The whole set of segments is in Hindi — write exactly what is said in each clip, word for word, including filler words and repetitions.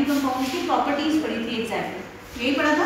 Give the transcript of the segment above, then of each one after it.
कंपाउंड्स की प्रॉपर्टीज पढ़ी थी एग्जैक्टली, यही पढ़ा था,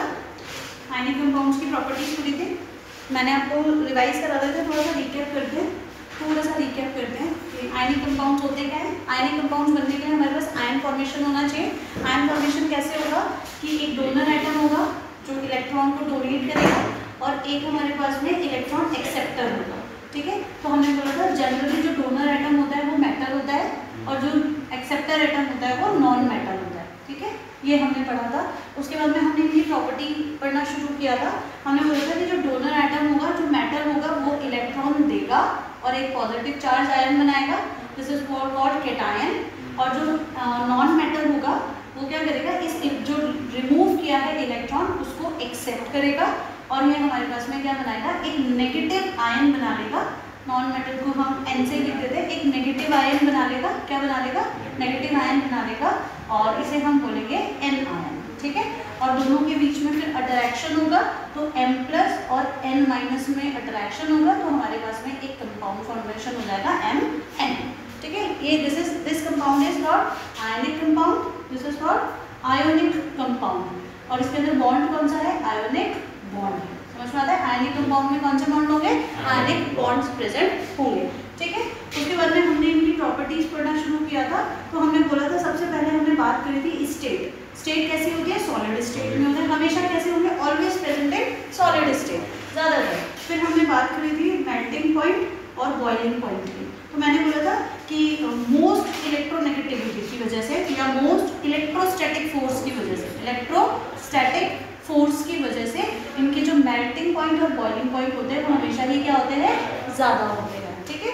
आयनिक कंपाउंड्स की प्रॉपर्टीज पढ़ी थी। मैंने आपको रिवाइज करा देते हैं, थोड़ा सा रिकैप करते हैं, थोड़ा सा रिकैप करते हैं कि आयनिक कंपाउंड्स होते क्या है। आयनिक कंपाउंड्स बनने के लिए हमारे पास आयन फॉर्मेशन होना चाहिए। आयन फॉर्मेशन कैसे होगा कि एक डोनर एटम होगा जो इलेक्ट्रॉन को डोनेट करेगा और एक हमारे पास में इलेक्ट्रॉन एक्सेप्टर होगा, ठीक है। तो हमने बोला था जनरली जो डोनर एटम होता है वो मेटल होता है और जो एक्सेप्टर एटम होता है वो नॉन मेटल होता है, ठीक है, ये हमने पढ़ा था। उसके बाद में हमने इनकी प्रॉपर्टी पढ़ना शुरू किया था। हमने बोला था कि जो डोनर एटम होगा, जो मेटल होगा, वो इलेक्ट्रॉन देगा और एक पॉजिटिव चार्ज आयन बनाएगा, दिस इज कॉल्ड कैटायन। और जो नॉन मेटल होगा वो क्या करेगा, इस जो रिमूव किया है इलेक्ट्रॉन उसको एक्सेप्ट करेगा और ये हमारे पास में क्या बनाएगा, एक नेगेटिव आयन बना लेगा। नॉन मेटल को हम एन से लिख देते हैं, एक नेगेटिव आयन बना लेगा, क्या बना लेगा, नेगेटिव आयन बना लेगा और इसे हम बोलेंगे एन आयन, ठीक है। और दोनों के बीच में फिर अट्रैक्शन होगा तो M प्लस और N माइनस में अट्रैक्शन होगा तो हमारे पास में एक कंपाउंड फॉर्मेशन हो जाएगा M N, ठीक है। ये this is this compound is called ionic compound, this is called ionic compound और इसके अंदर बॉन्ड कौन सा है, आयोनिक बॉन्ड है। समझ में आता है, आयनिक कंपाउंड में कौन से बॉन्ड होंगे, आयनिक बॉन्ड्स प्रेजेंट होंगे, ठीक है। उसके बाद में हमने इनकी प्रॉपर्टीज पढ़ना शुरू किया था। तो हमने बोला था सबसे पहले हमने बात करी थी स्टेट। स्टेट कैसी होती है, सॉलिड स्टेट में होता है, हमेशा कैसे होंगे, always present in solid state ज़्यादातर। फिर हमने बात करी थी मेल्टिंग पॉइंट और बॉइलिंग पॉइंट की। तो मैंने बोला था कि मोस्ट इलेक्ट्रोनेगेटिविटी की वजह से या मोस्ट इलेक्ट्रोस्टैटिक फोर्स की वजह से, इलेक्ट्रोस्टैटिक फोर्स की वजह से इनके जो मेल्टिंग पॉइंट और बॉइलिंग पॉइंट होते हैं वो हमेशा ही क्या होते हैं, ज़्यादा होते हैं, ठीक है।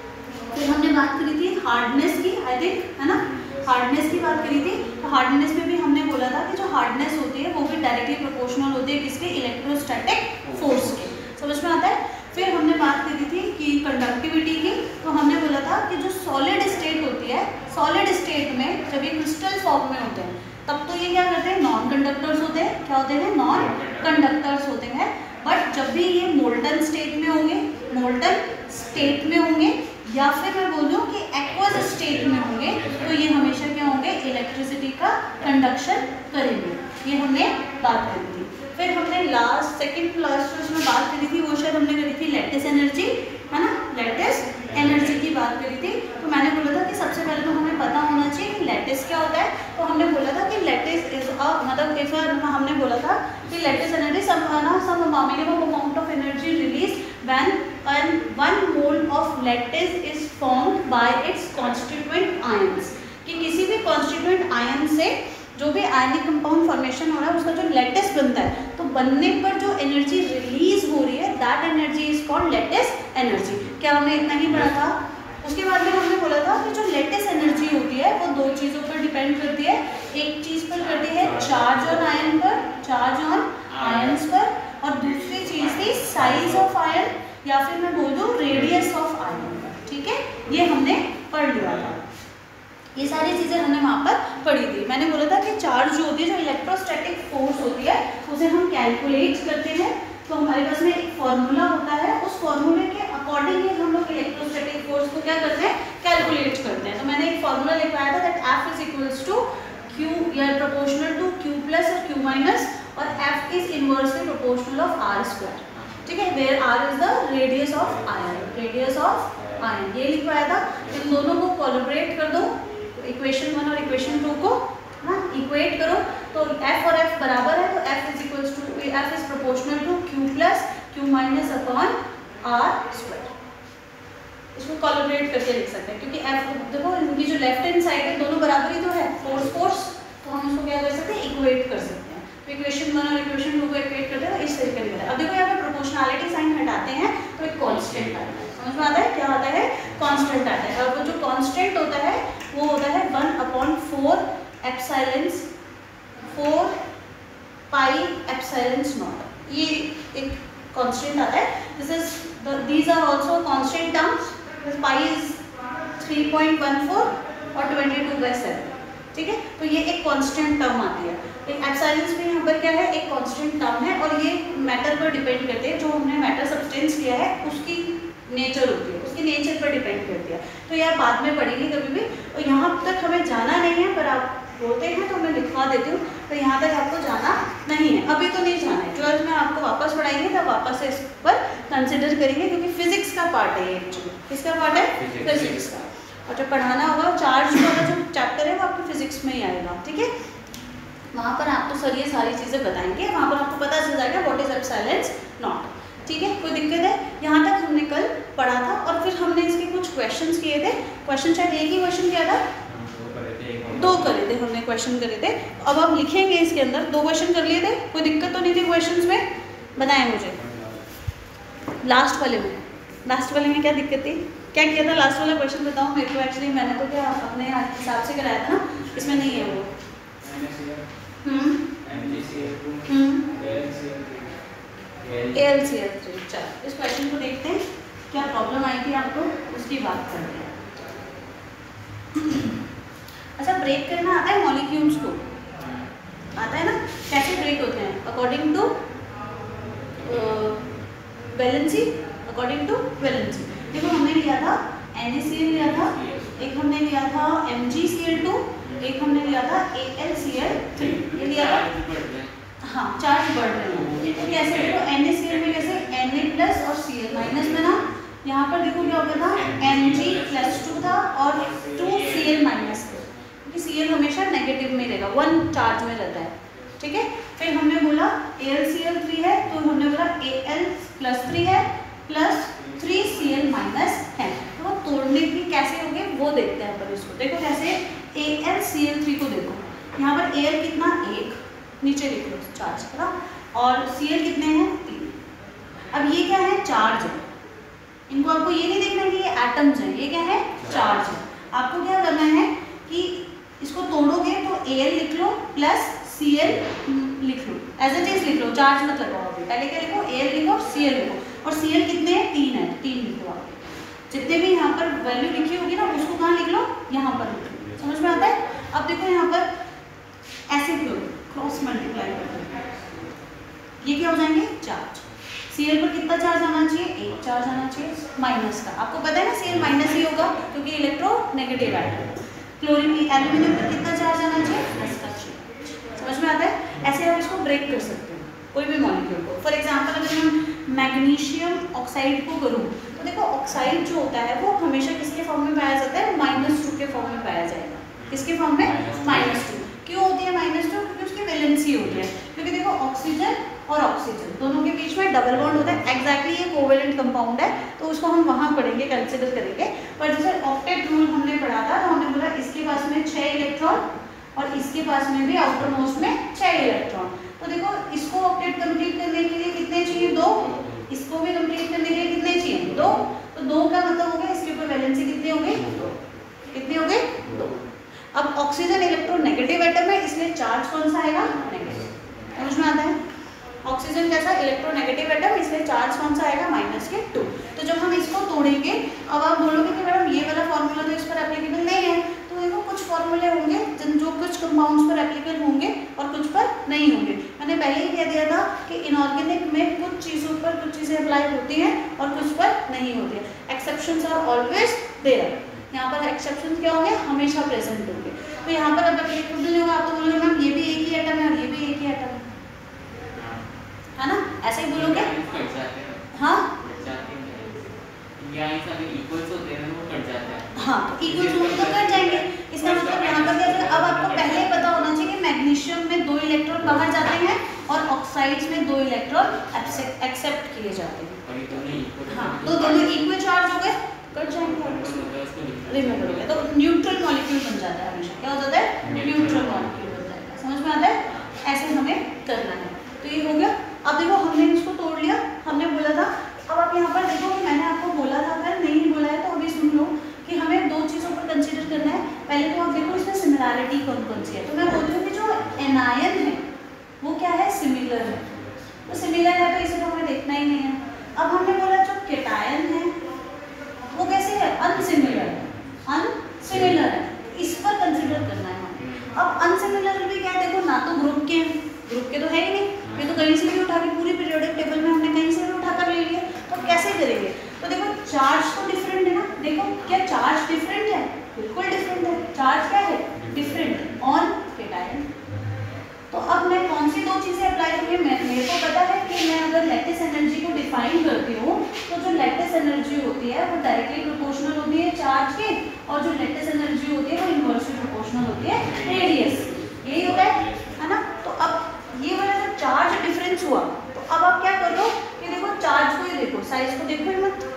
फिर हमने बात करी थी हार्डनेस की, आई थिंक, है ना, हार्डनेस की बात करी थी। तो हार्डनेस में भी हमने बोला था कि जो हार्डनेस होती है वो भी डायरेक्टली प्रोपोर्शनल होती है किसके, इलेक्ट्रोस्टैटिक फोर्स के, समझ में आता है। फिर हमने बात करी थी कि कंडक्टिविटी की। तो हमने बोला था कि जो सॉलिड स्टेट होती है, सॉलिड स्टेट में जब ये क्रिस्टल फॉर्म में होते हैं तब तो ये क्या करते हैं, नॉन कंडक्टर्स होते हैं, क्या होते हैं, नॉन कंडक्टर्स होते हैं। बट जब भी ये मोल्टन स्टेट में होंगे, मोल्टन स्टेट में होंगे या फिर मैं बोलूँ कि एक्वस स्टेट में होंगे तो ये हमेशा क्या होंगे, इलेक्ट्रिसिटी का कंडक्शन करेंगे, ये हमने बात करी थी। फिर हमने लास्ट सेकंड लास्ट जो उसमें बात करी थी वो शायद हमने करी थी लैटिस एनर्जी, है ना, लैटिस एनर्जी की बात करी थी। तो मैंने बोला था कि सबसे पहले तो हमें पता होना चाहिए कि लैटिस क्या होता है। तो हमने बोला था कि लैटिस इज अ मतलब इफ हमने बोला था कि lattice energy some some minimum amount of energy release when and one mole of lattice is formed by its constituent ions, कि किसी भी constituent ion से जो भी आयनिक कंपाउंड फॉर्मेशन हो रहा है उसका जो लैटिस बनता है तो बनने पर जो एनर्जी रिलीज हो रही है that energy is called lattice energy. क्या हमने इतना ही पढ़ा था। उसके बाद में हमने बोला था कि जो लैटिस एनर्जी होती है वो दो चीज़ों पर डिपेंड करती है, एक चीज़ पर करती है चार्ज ऑन आयन पर, चार्ज ऑन आयंस पर, और दूसरी चीज़ थी साइज ऑफ आयन या फिर मैं बोल दूँ रेडियस ऑफ आयन, ठीक है, ये हमने पढ़ लिया था। ये सारी चीज़ें हमने वहाँ पर पढ़ी थी। मैंने बोला था कि चार्ज जो होती है, जो इलेक्ट्रोस्टैटिक फोर्स होती है उसे हम कैलकुलेट करते हैं। तो हमारे पास में एक फॉर्मूला होता है, उस फॉर्मूले के अकॉर्डिंग ही हम लोग इलेक्ट्रोस्टैटिक फोर्स को क्या करते हैं, कैलकुलेट करते हैं। तो मैंने एक फॉर्मूला लिखवाया था that F is equals to Q या प्रोपोर्शनल टू क्यू प्लस और क्यू माइनस, और F is inversely proportional of R square, ठीक है, where R is the radius of ion, radius of ion, ये लिखवाया था। इन दोनों को कोलैबोरेट कर दो, इक्वेशन वन और इक्वेशन टू को ना इक्वेट करो तो f और f बराबर है, तो f is equals to f is proportional to q plus q minus upon r square. इसको कोलैबोरेट करके लिख सकते हैं क्योंकि f देखो इनकी जो लेफ्ट हैंड साइड है दोनों बराबर ही तो है, फोर्स फोर्स, तो हम इसको क्या कर सकते हैं, इक्वेट कर सकते हैं। तो इक्वेशन वन और इक्वेशन टू को इक्वेट करते हैं इस तरीके से। अब देखो यहाँ पे प्रोपोर्शनैलिटी साइन हटाते हैं तो एक कांस्टेंट आता है, समझ में आता है क्या आता है, कांस्टेंट आता है। और वो जो कांस्टेंट होता है वो होता है one upon four epsilon four pi epsilon not, ये एक कांस्टेंट आता है। This is these are also constant terms, pi is three point one four और ट्वेंटी टू बाई सेवन, ठीक है। तो ये एक कांस्टेंट टर्म आती है। एप्सिलॉन में यहाँ पर क्या है, एक कांस्टेंट टर्म है और ये मैटर पर डिपेंड करते हैं, जो हमने मैटर सब्सटेंस लिया है उसकी नेचर होती है, उसकी नेचर पर डिपेंड करती है। तो यार बाद में पढ़ेंगे कभी भी, और यहाँ तक हमें जाना नहीं है, पर आप बोलते हैं तो मैं लिखवा देती हूँ, तो यहाँ तक आपको जाना नहीं है, अभी तो नहीं जाना है। ट्वेल्थ में आपको वापस पढ़ाएंगे तब वापस से इस पर कंसिडर करेंगे, क्योंकि फिजिक्स का पार्ट है ये एक्चुअली। किसका पार्ट है? फिजिक्स का। और जब पढ़ाना होगा चार्ज वाला जो चैप्टर है वो आपके फिजिक्स में ही आएगा, ठीक है। वहाँ पर आपको सर ये सारी चीज़ें बताएंगे, वहाँ पर आपको पता चल जाएगा व्हाट इज एप्सिलॉन नॉट, ठीक है। कोई दिक्कत है? यहाँ तक हमने कल पढ़ा था और फिर हमने इसके कुछ क्वेश्चंस किए थे। क्वेश्चन शायद एक ही क्वेश्चन किया था, दो करे थे हमने क्वेश्चन करे थे। अब हम लिखेंगे इसके अंदर, दो क्वेश्चन कर लिए थे, कोई दिक्कत तो नहीं थी क्वेश्चंस में? बताएं मुझे लास्ट वाले में, लास्ट वाले में क्या दिक्कत थी, क्या किया था? लास्ट वाला क्वेश्चन बताओ मेरे को। एक्चुअली मैंने तो क्या अपने हिसाब से कराया था ना, इसमें नहीं है वो। हम्म एल सी एल थ्री। चलो इस क्वेश्चन को देखते हैं, क्या प्रॉब्लम आई थी आपको उसकी बात करते हैं। अच्छा, ब्रेक करना आता है मॉलिक्यूल्स को? आता है ना? कैसे ब्रेक होते हैं? According to valency, according to valency. देखो हमने लिया था एन ए सी एल लिया था, एक हमने लिया था M G C L two, एक हमने लिया था A L C L three, ये लिया था। हाँ, चार्ज बढ़ रहे हैं तो कैसे? देखो एन ए सी एल में कैसे एन ए प्लस और सी एल माइनस में ना, यहाँ पर देखो क्या हो गया था, एम जी प्लस टू था और टू सी एल माइनस, क्योंकि सी एल हमेशा नेगेटिव में रहेगा, वन चार्ज में रहता है, ठीक है। फिर हमने बोला A L C L three है तो हमने बोला ए एल प्लस थ्री है plus three C L minus है, तो वो तोड़ने की कैसे होंगे वो देखते हैं पर इसको। देखो कैसे, A L C L three को देखो, यहाँ पर ए एल कितना, एक, नीचे लिख लो चार्ज है ना, और सी एल कितने हैं, तीन। अब ये क्या है, चार्ज है, इनको आपको ये नहीं देखना कि ये एटम्स हैं, ये क्या है, चार्ज है। आपको क्या करना है कि इसको तोड़ोगे तो ए एल लिख लो प्लस सी एल लिख लो, एज इट इज लिख लो, चार्ज मत लगाओ। अभी पहले क्या लिखो, ए एल लिखो और सी एल लिखो, और सी एल कितने हैं, तीन है, तीन लिखो। आप जितने भी यहाँ पर वैल्यू लिखी होगी ना उसको कहाँ लिख लो, यहाँ पर लिख लो। समझ में आता है? अब देखो यहाँ पर ऐसे क्यों क्रॉस मल्टीप्लाई करते हैं, ये क्या हो जाएंगे, चार्ज। सी एल पर कितना चार्ज आना चाहिए, एक चार्ज आना चाहिए माइनस का। आपको पता है ना सी एल माइनस ही होगा क्योंकि इलेक्ट्रो नेगेटिव है। क्लोरीन एल्यूमिनियम पर कितना चार्ज आना चाहिए, प्लस का चाहिए। समझ में आता है? ऐसे आप इसको ब्रेक कर सकते हैं कोई भी मॉलिक्यूल को। फॉर एग्जांपल अगर मैं मैग्नीशियम ऑक्साइड को करूँ तो देखो ऑक्साइड जो होता है वो हमेशा किसके फॉर्म में पाया जाता है, माइनस टू के फॉर्म में पाया जाएगा। किसके फॉर्म में, माइनस टू। क्यों होती है माइनस टू? क्योंकि उसकी वैलेंसी होती है, क्योंकि देखो ऑक्सीजन और ऑक्सीजन दोनों के बीच में डबल बॉन्ड होता है। एग्जैक्टली ये कोवेलेंट कंपाउंड है तो उसको हम वहाँ पढ़ेंगे, कंसिडर करेंगे। पर जैसे ऑक्टेट रूल हमने पढ़ा था तो हमने बोला इसके पास में छः इलेक्ट्रॉन और इसके पास में भी आउटर मोस्ट में छः इलेक्ट्रॉन। तो देखो इसको ऑक्टेट कंप्लीट करने के लिए कितने चाहिए, दो। इसको भी कंप्लीट करने के लिए कितने चाहिए, दो। तो दो का मतलब हो गया इसके ऊपर वैलेंसी कितने हो गए, कितने हो गए, दो। अब ऑक्सीजन इलेक्ट्रोनेगेटिव एटम है इसलिए चार्ज कौन सा आएगा, नेगेटिव। समझ में आता है? ऑक्सीजन कैसा, इलेक्ट्रोनेगेटिव एटम, इसलिए चार्ज कौन सा आएगा, माइनस के टू। तो जब हम इसको तोड़ेंगे, अब आप बोलोगे कि मैडम ये वाला फॉर्मूला तो इस पर एप्लीकेबल नहीं है। तो देखो कुछ फॉर्मूले होंगे जो कुछ कंपाउंड्स पर एप्लीकेबल होंगे और कुछ पर नहीं होंगे। मैंने पहले ही कह दिया था कि इनऑर्गेनिक में कुछ चीज़ों पर कुछ चीज़ें अप्लाई होती हैं और कुछ पर नहीं होती है। Exceptions are always there. यहाँ पर एक्सेप्शन क्या होंगे, हमेशा प्रेजेंट होंगे। तो यहाँ पर अगर एप्लीकेबल नहीं होगा आप तो बोलोगे मैम ये भी एक ही एटम है और ये भी एक ही एटम है, है ना? ऐसे ही बोलोगे। हाँ हाँ, तो इक्वल्स होंगे तो कट जाएंगे। इसका मतलब यहाँ पर क्या, अब आपको पहले पता होना चाहिए कि मैग्नीशियम में दो इलेक्ट्रॉन बाहर जाते हैं और ऑक्साइड्स में दो इलेक्ट्रॉन एक्सेप्ट किए जाते हैं। हाँ, तो दोनों इक्वल चार्ज हो गए, कट जाएंगे, रिमूव हो गया। तो न्यूट्रल मॉलिक्यूल बन जाता है हमेशा। क्या हो जाता है, न्यूट्रल मॉलिक्यूल बन जाता है। समझ में आता है? ऐसे हमें करना है। तो ये हो गया। अब देखो हमने इसको तोड़ लिया, हमने बोला था। अब आप यहाँ पर देखो कि मैंने आपको बोला था, अगर नहीं बोला है तो अभी सुन लो कि हमें दो चीज़ों पर कंसीडर करना है। पहले तो आप देखो इसमें सिमिलैरिटी कौन कौन सी है। तो मैं बोलती हूँ कि जो एनायन है वो क्या है, सिमिलर है। तो सिमिलर है तो इसे तो हमें देखना ही नहीं है। अब हमने बोला जो केटायन है वो कैसे है, अनसिमिलर है, अनसिमिलर है। इस पर कंसीडर करना है हमें। अब अनसिमिलर भी क्या है, देखो ना तो ग्रुप के हैं, ग्रुप के तो है ही नहीं, ये तो कहीं से भी उठा के पूरी पीरियोडिक टेबल में हमने कहीं से भी उठा कर ले लिया। तो कैसे करेंगे? तो देखो चार्ज तो डिफरेंट है ना। देखो क्या चार्ज डिफरेंट है, बिल्कुल डिफरेंट है। चार्ज क्या है, डिफरेंट ऑन वो चीज़ें अप्लाई होंगी। मेरे को पता है कि मैं अगर लैटिस एनर्जी को डिफाइन करती हूँ तो जो लैटिस एनर्जी होती है वो डायरेक्टली प्रोपोर्शनल होती है चार्ज के, और जो लैटिस एनर्जी होती है वो इनवर्सली प्रोपोर्शनल होती है रेडियस। यही होता है है ना। तो अब ये वाला जब चार्ज डिफरेंस हुआ तो अब आप क्या कर लो कि देखो चार्ज को ही देखो, साइज को देखो ही मत।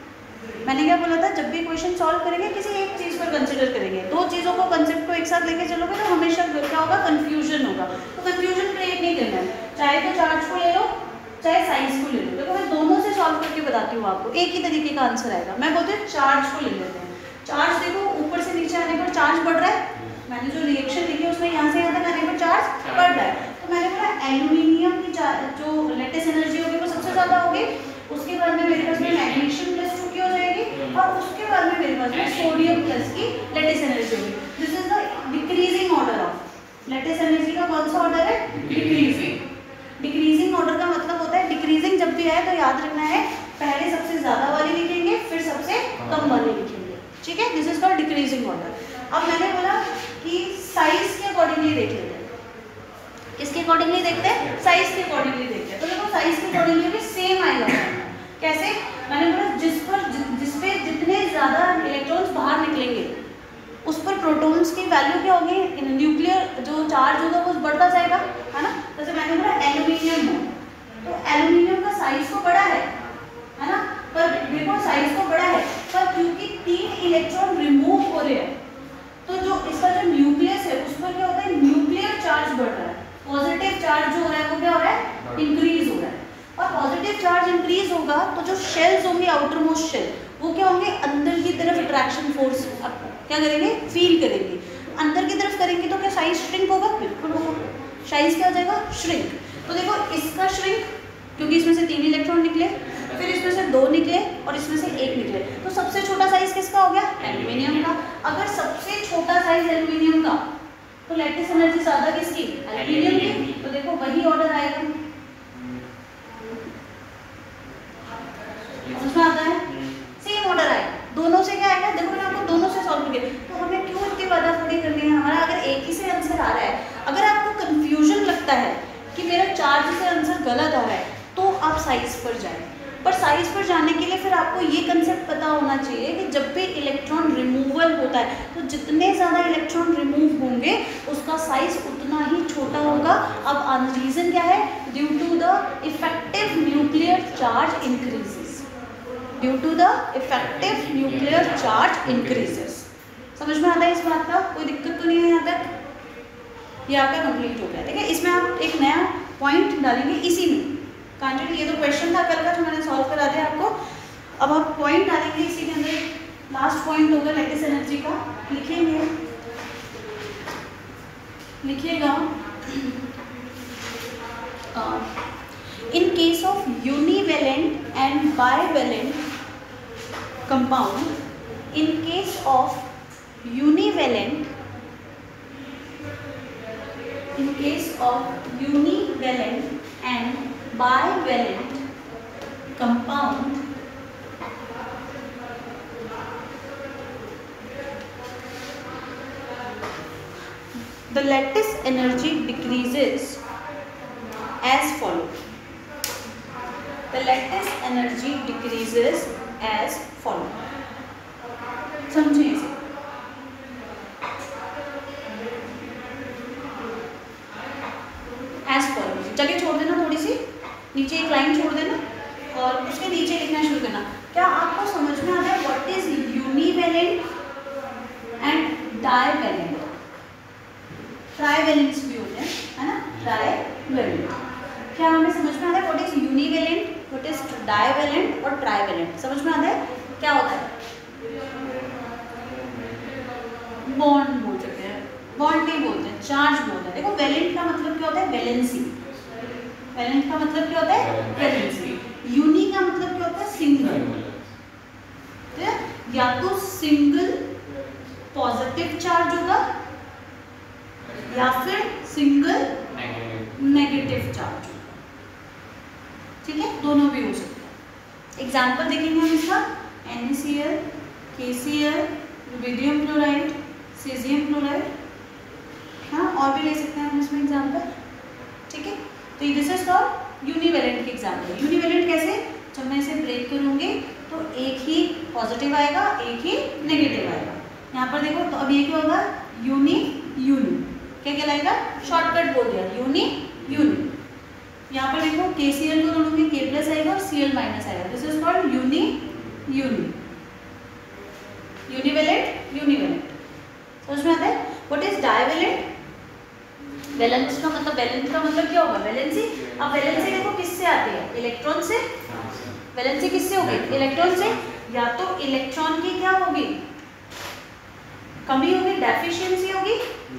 मैंने क्या बोला था, जब भी क्वेश्चन सॉल्व करेंगे किसी एक चीज़ पर कंसिडर करेंगे, दो चीज़ों को कंसेप्ट को एक साथ लेके चलोगे तो हमेशा क्या होगा, कंफ्यूजन होगा। तो कंफ्यूजन क्रिएट नहीं करना है, चाहे तो चार्ज को ले लो चाहे साइज को ले लो। देखो मैं दोनों से सॉल्व करके बताती हूँ आपको, एक ही तरीके का आंसर आएगा। मैं बोलती हूँ चार्ज को ले लेते हैं। चार्ज देखो ऊपर से नीचे आने पर चार्ज बढ़ रहा है, मैंने जो रिएक्शन लिखी है उसमें यहाँ से यहाँ तक आने पर चार्ज बढ़ रहा है। तो मैंने बोला एल्यूमिनियम की जो लेटेस्ट एनर्जी होगी वो सबसे ज़्यादा होगी, उसके बाद में मेरे पास में मैग्नीशियम प्लस टू की हो जाएगी, और उसके बाद में मेरे पास में सोडियम प्लस की लेटेस्ट एनर्जी होगी। This is the decreasing order of lattice energy का कौन सा ऑर्डर है, डिक्रीजिंग। डिक्रीजिंग ऑर्डर का मतलब होता है डिक्रीजिंग जब भी आए तो याद रखना है पहले सबसे ज़्यादा वाली लिखेंगे फिर सबसे कम वाली लिखेंगे, ठीक है। This is called decreasing order. अब मैंने बोला कि साइज के अकॉर्डिंगली देख लेते हैं, किसके अकॉर्डिंगली देखते हैं, साइज के अकॉर्डिंगली देखते हैं। तो देखो साइज के अकॉर्डिंगली भी सेम आएगा। कैसे, मैंने बोला जिस पर जिस पे जितने ज़्यादा इलेक्ट्रॉन्स बाहर निकलेंगे उस पर प्रोटॉन्स की वैल्यू क्या होगी, न्यूक्लियर जो चार्ज होगा वो बढ़ता जाएगा, है ना। जैसे मैंने बोला एल्यूमिनियम है, तो एल्यूमिनियम का साइज तो बड़ा है है ना, पर देखो साइज तो बड़ा है, पर क्योंकि तीन इलेक्ट्रॉन रिमूव हो रहे हैं तो जो इसका जो न्यूक्लियस है उस पर क्या होता है, न्यूक्लियर चार्ज बढ़ रहा है। पॉजिटिव चार्ज जो हो रहा है वो क्या हो रहा है, इंक्रीज हो रहा है। और पॉजिटिव चार्ज इंक्रीज होगा तो जो शेल्स होंगे आउटर मोस्ट शेल वो क्या होंगे, अंदर की तरफ अट्रैक्शन फोर्स क्या करेंगे, फील करेंगे। अंदर की तरफ करेंगे तो क्या साइज श्रिंक होगा, बिल्कुल होगा। साइज क्या हो जाएगा, श्रिंक। तो देखो इसका श्रिंक, क्योंकि इसमें से तीन इलेक्ट्रॉन निकले, फिर इसमें से दो निकले और इसमें से एक निकले, तो सबसे छोटा साइज किसका हो गया, एल्यूमिनियम का। अगर सबसे छोटा साइज एल्यूमिनियम का तो लेटेस्ट एनर्जी ज्यादा किसकी, एल्यूमिनियम की। तो देखो वही ऑर्डर आएगा, उसमें आता है सेम ऑर्डर आएगा। दोनों से क्या आएगा, देखो मैंने आपको दोनों से सॉल्व किया, तो हमें क्यों इतनी बाधा थोड़ी करनी है। हमारा अगर एक ही से आंसर आ रहा है, अगर आपको कंफ्यूजन लगता है कि मेरा चार्ज से आंसर गलत आ रहा है तो आप साइज पर जाएं। पर साइज पर जाने के लिए फिर आपको ये कंसेप्ट पता होना चाहिए कि जब भी इलेक्ट्रॉन रिमूवल होता है तो जितने ज़्यादा इलेक्ट्रॉन रिमूव होंगे उसका साइज उतना ही छोटा होगा। अब रीज़न क्या है, due to the effective nuclear charge increases, due to the effective nuclear charge increases. समझ में आता है इस बात का, कोई दिक्कत तो नहीं है यहाँ तक, ये आपका कंप्लीट हो गया। ठीक है, इसमें आप एक नया पॉइंट डालेंगे इसी में कॉन्टेंट। ये तो क्वेश्चन था कल का जो मैंने सॉल्व करा दिया आपको, अब आप पॉइंट डालेंगे इसी के अंदर। लास्ट पॉइंट होगा लेटेस्ट एनर्जी का, लिखेंगे लिखिएगा in case of univalent and bivalent compound, in case of univalent in case of univalent and bivalent compound, the lattice energy decreases as follows. The lattice energy decreases as follows. समझिए इसे, जगह छोड़ देना, थोड़ी सी नीचे एक लाइन छोड़ देना और उसके नीचे लिखना शुरू करना। क्या आपको समझ में आता है what is univalent and divalent? Trivalents भी होते हैं, है ना, ट्राइवेलेंट। क्या हमें समझ में आता है what is univalent, what is divalent और ट्राइवेलेंट? समझ में आता है क्या होता है? बॉन्ड बोल सकते हैं, बॉन्ड नहीं बोलते हैं, चार्ज बोलते हैं। देखो वेलेंट का मतलब क्या होता है, वैलेंसी। वैलेंट का मतलब क्या होता है, वैलेंसी। यूनि का मतलब क्या होता है, सिंगल। तो या तो सिंगल पॉजिटिव चार्ज होगा या फिर सिंगल नेगेटिव चार्ज होगा, ठीक है, दोनों भी हो सकते हैं। एग्जाम्पल देखेंगे हम इसका, NaCl, KCl, rubidium chloride, caesium chloride, हाँ और भी ले सकते हैं हम इसमें एग्जाम्पल, ठीक है। तो दिस इज कॉल्ड यूनिवेलेंट की एग्जाम्पल। यूनिवेलेंट कैसे, जब मैं इसे ब्रेक करूंगी तो एक ही पॉजिटिव आएगा, एक ही नेगेटिव आएगा। यहाँ पर देखो तो अब ये क्या होगा, यूनि यूनि, क्या कहलाएगा, शॉर्टकट बोल दिया, यूनि यूनि। यहाँ पर देखो के सी एल को जोड़ूंगी, के प्लस आएगा और सी एल माइनस आएगा, this is called uni uni, univalent univalent. समझ में आता है। व्हाट इज डाइवेलेंट, वैलेंस का मतलब, वैलेंस का मतलब क्या होगा, वैलेंसी। अब वैलेंसी देखो किससे आती है, इलेक्ट्रॉन से। वैलेंसी किससे होगी, इलेक्ट्रॉन से। या तो इलेक्ट्रॉन की क्या होगी, कमी होगी, डेफिशिएंसी होगी,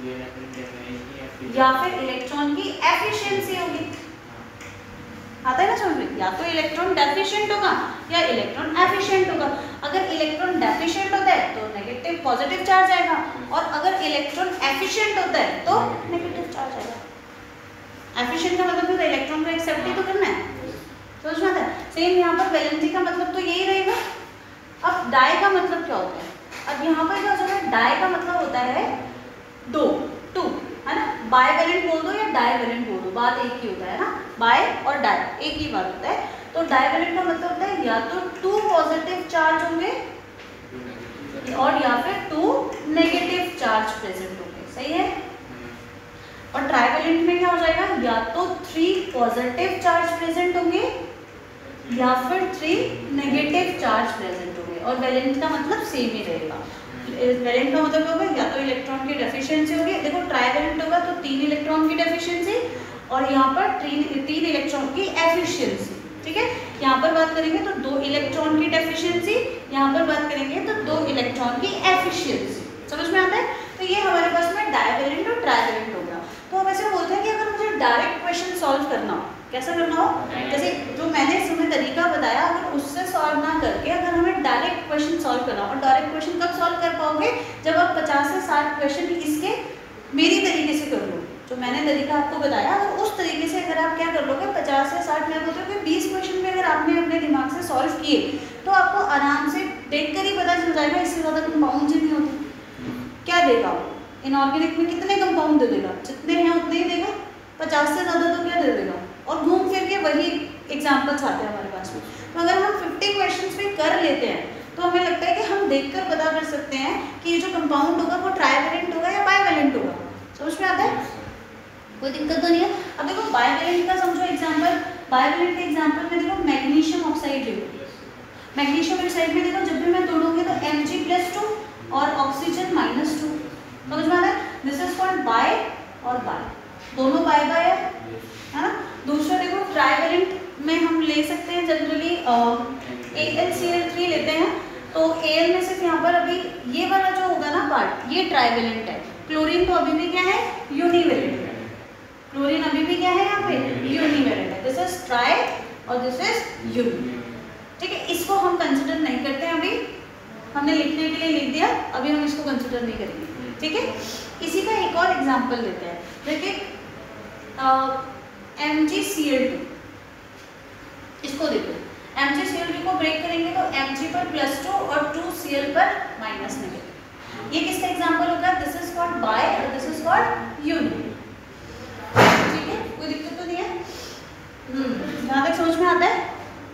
या फिर इलेक्ट्रॉन की एफिशिएंसी होगी। आता है ना समझ में, या तो इलेक्ट्रॉन डेफिशिएंट होगा या इलेक्ट्रॉन एफिशिएंट होगा। अगर इलेक्ट्रॉन डेफिशिएंट होता है तो नेगेटिव पॉजिटिव चार्ज आएगा, और अगर इलेक्ट्रॉन एफिशिएंट होता है तो नेगेटिव चार्ज आएगा। एफिशिएंट का मतलब है इलेक्ट्रॉन को एक्सेप्ट ही तो करना है, समझ में आता है। सेम यहाँ पर वैलेंसी का मतलब तो यही रहेगा। अब डाई का मतलब क्या होता है, अब यहाँ पर क्या हो जाता है, डाई का मतलब होता है दो, टू, है ना। बाइवेलेंट बोल दो या डाइवेलेंट बोल दो, बात एक ही होता है ना, बाय और डाई एक ही बात होता है। तो डाइवेलेंट का मतलब होता है या तो टू पॉजिटिव चार्ज होंगे और या फिर टू नेगेटिव चार्ज प्रेजेंट होंगे, सही है। और ट्राइवेलेंट में क्या हो जाएगा, या तो थ्री पॉजिटिव चार्ज प्रेजेंट होंगे या फिर थ्री नेगेटिव चार्ज प्रेजेंट होंगे। और वैलेंट का मतलब सेम ही रहेगा। वैलेंट का मतलब होगा या तो इलेक्ट्रॉन की डेफिशिएंसी होगी, देखो ट्राइवेलेंट होगा तो तीन इलेक्ट्रॉन की डेफिशिएंसी और यहाँ पर तीन तीन इलेक्ट्रॉन की एफिशिएंसी, ठीक है। यहाँ पर बात करेंगे तो दो इलेक्ट्रॉन की डेफिशिएंसी, यहाँ पर बात करेंगे तो दो इलेक्ट्रॉन की एफिशिएंसी। समझ में आता है। तो ये हमारे पास में डाइवेलेंट और ट्राइवेलेंट हो गया। तो हम ऐसे बोलते हैं कि अगर मुझे डायरेक्ट क्वेश्चन सॉल्व करना हो, कैसा करना हो, जैसे जो मैंने इसमें तरीका बताया, अगर उससे सॉल्व ना करके अगर हमें डायरेक्ट क्वेश्चन सॉल्व करना हो, और डायरेक्ट क्वेश्चन कब सॉल्व कर पाओगे, जब आप पचास से साठ क्वेश्चन इसके मेरी तरीके से कर लो, जो मैंने तरीका आपको बताया, अगर उस तरीके से अगर आप क्या कर लोगे, पचास से साठ मैं बोलते हो कि बीस क्वेश्चन भी अगर आपने अपने दिमाग से सॉल्व किए तो आपको आराम से देख कर ही पता चल जाएगा इससे ज़्यादा कंपाउंड ही नहीं होते। क्या देगा इनऑर्गेनिक में, कितने कंपाउंड दे देगा, जितने हैं उतने ही देगा, पचास से ज़्यादा तो क्या दे देगा। और घूम फिर के वही एग्जाम्पल्स आते हैं हमारे पास में। तो अगर हम फिफ्टी क्वेश्चंस भी कर लेते हैं तो हमें लगता है कि हम देखकर पता कर सकते हैं कि ये जो कंपाउंड होगा वो ट्राइवेलेंट होगा या बाइवेलेंट होगा। समझ में आता है, कोई दिक्कत तो नहीं है। अब देखो बाइवेलेंट का समझो एग्जाम्पल, बाइवेलेंट के एग्जाम्पल में देखो मैग्नीशियम ऑक्साइड ले लो। मैग्नीशियम ऑक्साइड में देखो जब भी मैं तोड़ूंगी तो एम जी प्लस टू और ऑक्सीजन माइनस टू, समझ में आता है। दिस इज कॉल्ड बाय और बाय, दोनों बाय बाय है, है ना। दूसरा देखो ट्राइवेलेंट में हम ले सकते हैं generally A L C L three लेते हैं, तो ए एल में सिर्फ यहाँ पर अभी ये वाला जो होगा ना पार्ट, ये ट्राइवेलेंट है। क्लोरीन तो अभी भी क्या है, यूनिवेलेंट है। क्लोरीन अभी भी क्या है यहाँ पे, यूनिवेलेंट है। दिस इज ट्राई और दिस इज यूनि, ठीक है। इसको हम कंसिडर नहीं करते हैं, अभी हमने लिखने के लिए लिख दिया, अभी हम इसको कंसिडर नहीं करेंगे, ठीक है। इसी का एक और एग्जाम्पल लेते हैं, देखिए M G C L two, इसको देखो M G C L two को ब्रेक करेंगे तो Mg पर प्लस टू और टू सी एल पर माइनस नेगेटिव। ये किसका एग्जांपल होगा, दिस इज कॉल्ड बाय और दिस इज कॉल्ड यूनि, ठीक है। कोई दिक्कत तो नहीं है, हम्म यहाँ तक समझ में आता है,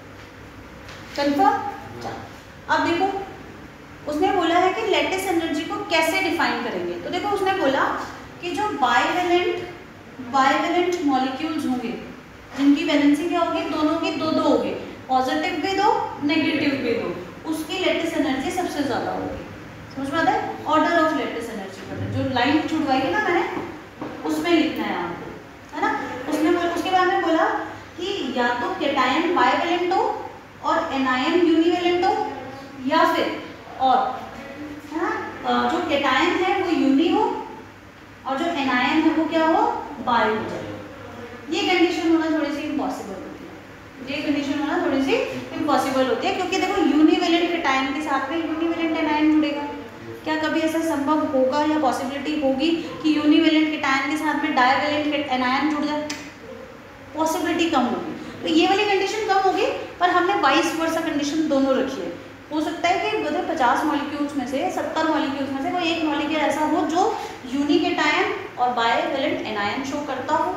कंफर्म। अब देखो उसने बोला है कि लैटिस एनर्जी को कैसे डिफाइन करेंगे। तो देखो उसने बोला कि जो बाइवेलेंट बाइवेलेंट मॉलिक्यूल्स होंगे जिनकी वैलेंसी क्या होगी, दोनों की दो दो होगी, पॉजिटिव भी दो नेगेटिव भी दो, उसकी लैटिस एनर्जी सबसे ज़्यादा होगी। समझ में आता है, ऑर्डर ऑफ लैटिस एनर्जी पर जो लाइन छुड़वाई है ना मैंने, उसमें लिखना है आपको, है ना। उसने बोला, उसके बाद में बोला कि या तो कैटायन बाइवेलेंट हो और एनायन यूनिवेलेंट हो, या फिर और है ना जो कैटायन है वो यूनि हो और जो एनायन है वो क्या हो, बायो हो जाए। ये कंडीशन होना थोड़ी सी इम्पॉसिबल होती है, ये कंडीशन होना थोड़ी सी इम्पॉसिबल होती है, क्योंकि देखो यूनिवेलेंट कैटायन के साथ में यूनिवेलेंट एनायन जुड़ेगा। क्या कभी ऐसा संभव होगा या पॉसिबिलिटी होगी कि यूनिवेलेंट कैटायन के साथ में डाइवेलेंट एनायन जुड़ जाए, पॉसिबिलिटी कम होगी। तो ये वाली कंडीशन कम होगी, पर हमने वाइस वर्सा कंडीशन दोनों रखी है। हो सकता है कि मतलब पचास मॉलिक्यूल्स में से सत्तर मॉलिक्यूल्स में से कोई एक मॉलिक्यूल ऐसा हो जो यूनिकेटायन और बाइवेलेंट एनायन शो करता हो,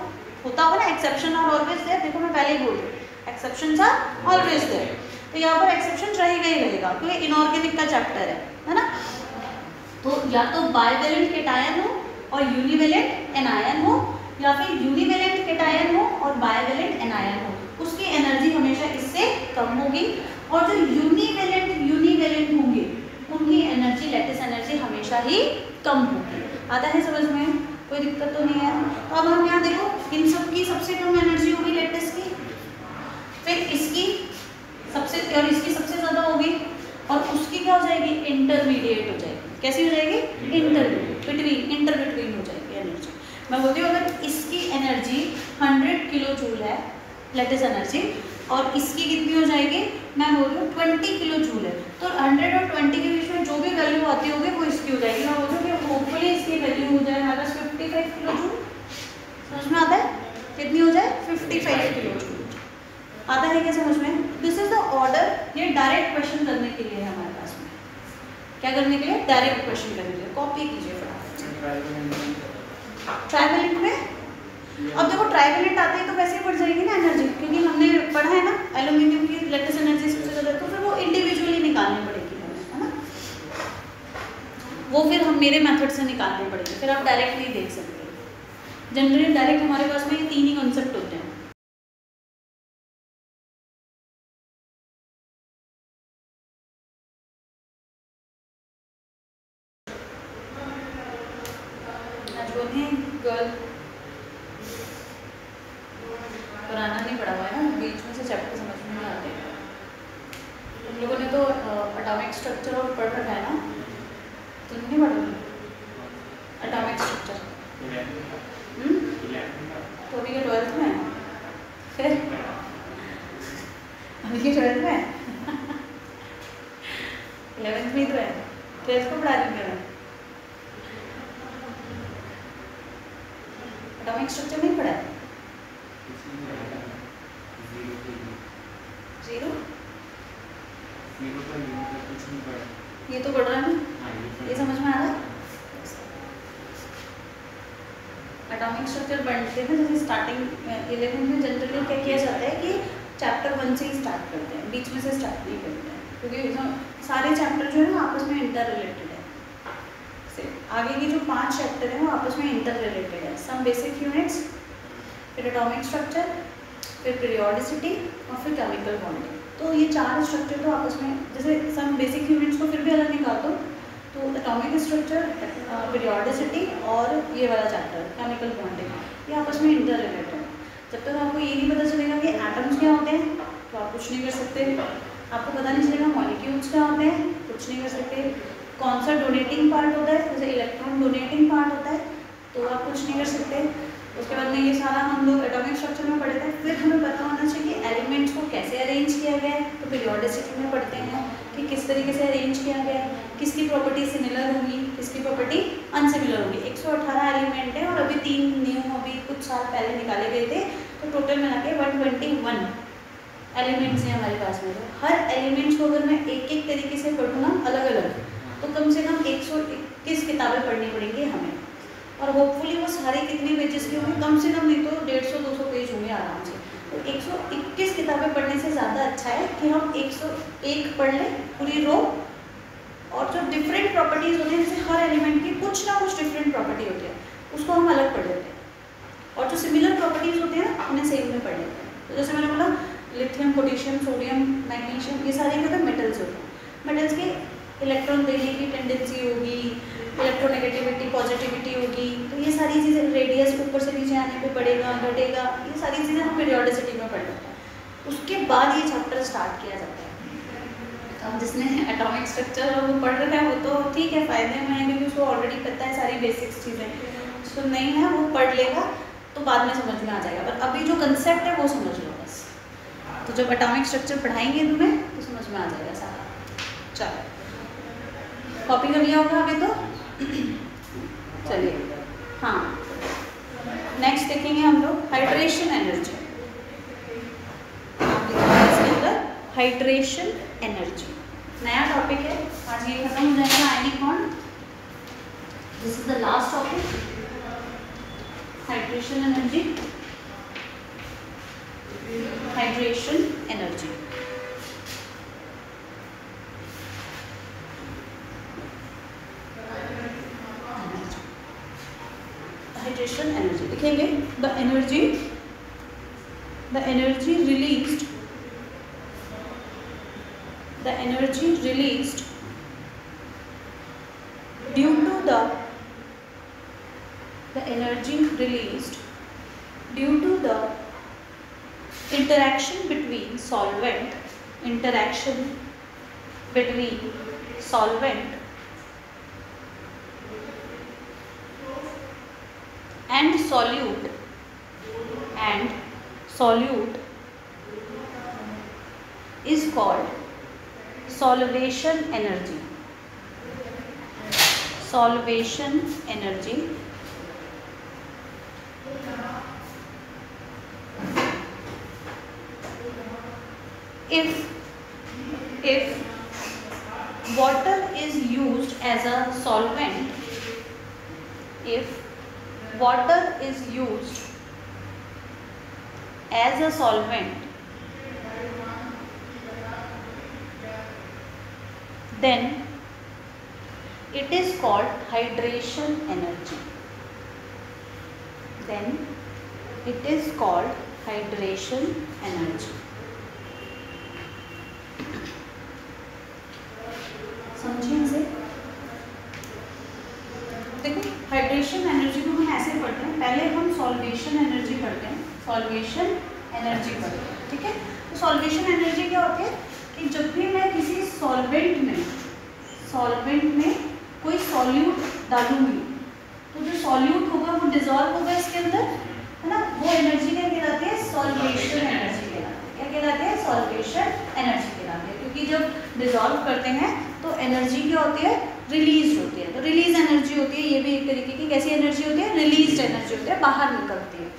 होता होगा ना, एक्सेप्शन आर ऑलवेज देयर, देखो मैं पहले ही बोल रही हूँ एक्सेप्शंस आर ऑलवेज देयर, तो यहाँ पर एक्सेप्शन रहेगा ही रहेगा क्योंकि इनऑर्गेनिक का चैप्टर है, है ना। तो या तो बाइवेलेंट केटायन हो और यूनिवेलेंट एनायन हो, या फिर यूनिवेलेंट केटायन हो और बाइवेलेंट एनायन हो, उसकी एनर्जी हमेशा इससे कम होगी, और जो यूनिवेलेंट यूनिवेलेंट होंगे उनकी एनर्जी लैटिस एनर्जी हमेशा ही कम होगी। आता है समझ में, कोई दिक्कत तो नहीं है। तो अब हम यहाँ देखो इन सब की सबसे कम एनर्जी होगी लैटिस की, फिर इसकी सबसे और इसकी सबसे ज़्यादा होगी, और उसकी क्या हो जाएगी, इंटरमीडिएट हो जाएगी। कैसी हो जाएगी, इंटरमीडिएट, बिटवीन, इंटर बिटवीन हो जाएगी एनर्जी। मैं बोलती हूँ अगर इसकी एनर्जी हंड्रेड किलो जूल है लैटिस एनर्जी, और इसकी कितनी हो जाएगी, मैं बोल रही हूँ ट्वेंटी किलो जूल है, तो हंड्रेड और ट्वेंटी के बीच में जो भी वैल्यू आती होगी वो इसकी हो जाएगी। मैं बोल रही हूँ कि होपफुली इसकी वैल्यू हो जाए हमारे पास फिफ्टी फाइव किलो जूल। समझ में आता है, कितनी हो जाए, फिफ्टी फाइव किलो जूल। आता है क्या समझ में? This is the order. ये डायरेक्ट क्वेश्चन करने के लिए है हमारे पास में, क्या करने के लिए, डायरेक्ट क्वेश्चन करने के लिए। कॉपी कीजिए फटाफट। ट्राइवेलेंट में अब देखो ट्राइवेलेंट आते हैं तो वैसे ही बढ़ जाएगी ना एनर्जी, क्योंकि हमने पढ़ा है ना एल्यूमिनियम की लैटिस एनर्जी सबसे ज़्यादा, तो फिर वो इंडिविजुअली निकालनी पड़ेगी हमें, है ना। वो फिर हम मेरे मेथड से निकालनी पड़ेगी, फिर आप डायरेक्ट नहीं देख सकते। जनरली डायरेक्ट हमारे पास में ये तीन ही कॉन्सेप्ट होते हैं। गर्ल पुराना नहीं पढ़ा हुआ है ना, बीच में से चैप्टर समझ में नहीं आते। तुम लोगों ने तो एटॉमिक स्ट्रक्चर और पढ़ रखा है ना, तुम नहीं पढ़ोगे एटॉमिक स्ट्रक्चर? तो अभी के ट्वेल्थ में, फिर अभी के ट्वेल्थ में इलेवेंथ में तो है, ट्वेल्थ को पढ़ा रही हूँ मैं। एटॉमिक स्ट्रक्चर नहीं पढ़ा है? जीरो ये तो पढ़ रहा है ना, ये समझ में आ रहा है। एटॉमिक स्ट्रक्चर बनते हैं जैसे स्टार्टिंग इलेवेंथ में जनरली क्या किया जाता है कि चैप्टर वन से ही स्टार्ट करते हैं, बीच में से स्टार्ट नहीं करते हैं, क्योंकि सारे चैप्टर जो है ना आपस में इंटर रिलेटेड है। आगे की जो पांच चैप्टर हैं वो आपस में इंटर रिलेटेड है। सम बेसिक यूनिट्स, फिर एटॉमिक स्ट्रक्चर, फिर पीरियोडिसिटी और फिर केमिकल बॉन्डिंग। तो ये चार स्ट्रक्चर तो आपस में, जैसे सम बेसिक यूनिट्स को फिर भी अलग निकाल दो तो एटॉमिक स्ट्रक्चर, पीरियोडिसिटी और ये वाला चैप्टर केमिकल बॉन्डिंग, ये आपस में इंटर रिलेटेड है। जब तक आपको ये नहीं पता चलेगा कि एटम्स क्या होते हैं तो आप कुछ नहीं कर सकते। आपको पता नहीं चलेगा मॉलिक्यूल्स क्या होते हैं, कुछ नहीं कर सकते। कौन सा डोनेटिंग पार्ट होता है, जैसे इलेक्ट्रॉन डोनेटिंग पार्ट होता है, तो आप कुछ नहीं कर सकते। उसके बाद में ये सारा हम लोग एटॉमिक स्ट्रक्चर में पढ़ते हैं। फिर हमें पता होना चाहिए कि एलिमेंट्स को कैसे अरेंज किया गया है, तो पीरियोडिसिटी में पढ़ते हैं कि किस तरीके से अरेंज किया गया है, किसकी प्रॉपर्टी सिमिलर होगी, किसकी प्रॉपर्टी अनसिमिलर होगी। एक सौ अठारह एलिमेंट है और अभी तीन न्यू अभी कुछ साल पहले निकाले गए थे, तो टोटल मिला के वन ट्वेंटी वन एलिमेंट्स हैं हमारे पास में। तो हर एलिमेंट्स को अगर मैं एक एक तरीके से पढ़ूँ ना अलग अलग, तो कम से कम एक सौ इक्कीस किताबें पढ़नी पड़ेंगी हमें, और होपफुली वो सारे कितने पेजेस के होंगे, कम से कम नहीं तो डेढ़ सौ दो सौ पेज होंगे आराम से। तो एक सौ इक्कीस किताबें पढ़ने से ज़्यादा अच्छा है कि हम एक सौ एक पढ़ लें पूरी रो, और जो डिफरेंट प्रॉपर्टीज़ होती हैं, जैसे हर एलिमेंट की कुछ ना कुछ डिफरेंट प्रॉपर्टी होती है, उसको हम अलग पढ़ लेते हैं, और जो सिमिलर प्रॉपर्टीज़ होती हैं ना उन्हें सेम में पढ़ लेते हैं। तो जैसे मैंने बोला लिथियम, पोटेशियम, सोडियम, मैग्नीशियम, ये सारे क्या होते हैं, मेटल्स होते हैं। मेटल्स के इलेक्ट्रॉन देने की टेंडेंसी होगी, इलेक्ट्रोनेगेटिविटी, पॉजिटिविटी होगी, तो ये सारी चीज़ें, रेडियस ऊपर से नीचे आने पे बढ़ेगा घटेगा, ये सारी चीज़ें हम पीरियोडिसिटी में पढ़ लेते हैं। उसके बाद ये चैप्टर स्टार्ट किया जाता है। तो जिसने एटॉमिक स्ट्रक्चर और वो पढ़ रखा है वो तो ठीक है, फ़ायदे में है क्योंकि उसको ऑलरेडी पता है सारी बेसिक्स चीज़ें। जो नहीं है वो पढ़ लेगा तो बाद में समझ में आ जाएगा, पर अभी जो कंसेप्ट है वो समझ लो बस। तो जब एटॉमिक स्ट्रक्चर पढ़ाएंगे तुम्हें तो समझ में आ जाएगा सारा। चलो कॉपी कर लिया होगा अभी तो चलिए, हाँ नेक्स्ट देखेंगे हम लोग हाइड्रेशन एनर्जी। इसके अंदर हाइड्रेशन एनर्जी नया टॉपिक है, आज ये खत्म हो जाएगा ionic bond. This is the last topic, hydration energy. Hydration energy. Hydration energy लिखेंगे, the energy the energy released the energy released due to the the energy released due to the interaction between solvent interaction between solvent and solute and solute is called solvation energy. Solvation energy if if water is used as a solvent if water is used as a solvent then it is called hydration energy. Then it is called hydration energy. समझिए इसे। देखो हाइड्रेशन एनर्जी को हम ऐसे पढ़ते हैं, पहले हम सॉल्वेशन एनर्जी पढ़ते हैं, सॉल्वेशन एनर्जी पढ़ते हैं, ठीक है। तो सॉल्वेशन एनर्जी क्या होती है कि जब भी मैं किसी सॉल्वेंट में सॉल्वेंट में कोई सॉल्यूट डालूंगी तो जो सॉल्यूट होगा वो डिजॉल्व होगा इसके अंदर, है ना, वो एनर्जी क्या कहलाती है, सॉल्वेशन एनर्जी कहलाती है। क्या कहलाती है, सॉल्वेशन एनर्जी कहलाती है, क्योंकि जब डिजॉल्व करते हैं तो एनर्जी क्या होती है, रिलीज होती है। तो रिलीज एनर्जी होती है, ये भी एक तरीके की कैसी एनर्जी होती है, रिलीज एनर्जी होती है, बाहर निकलती है।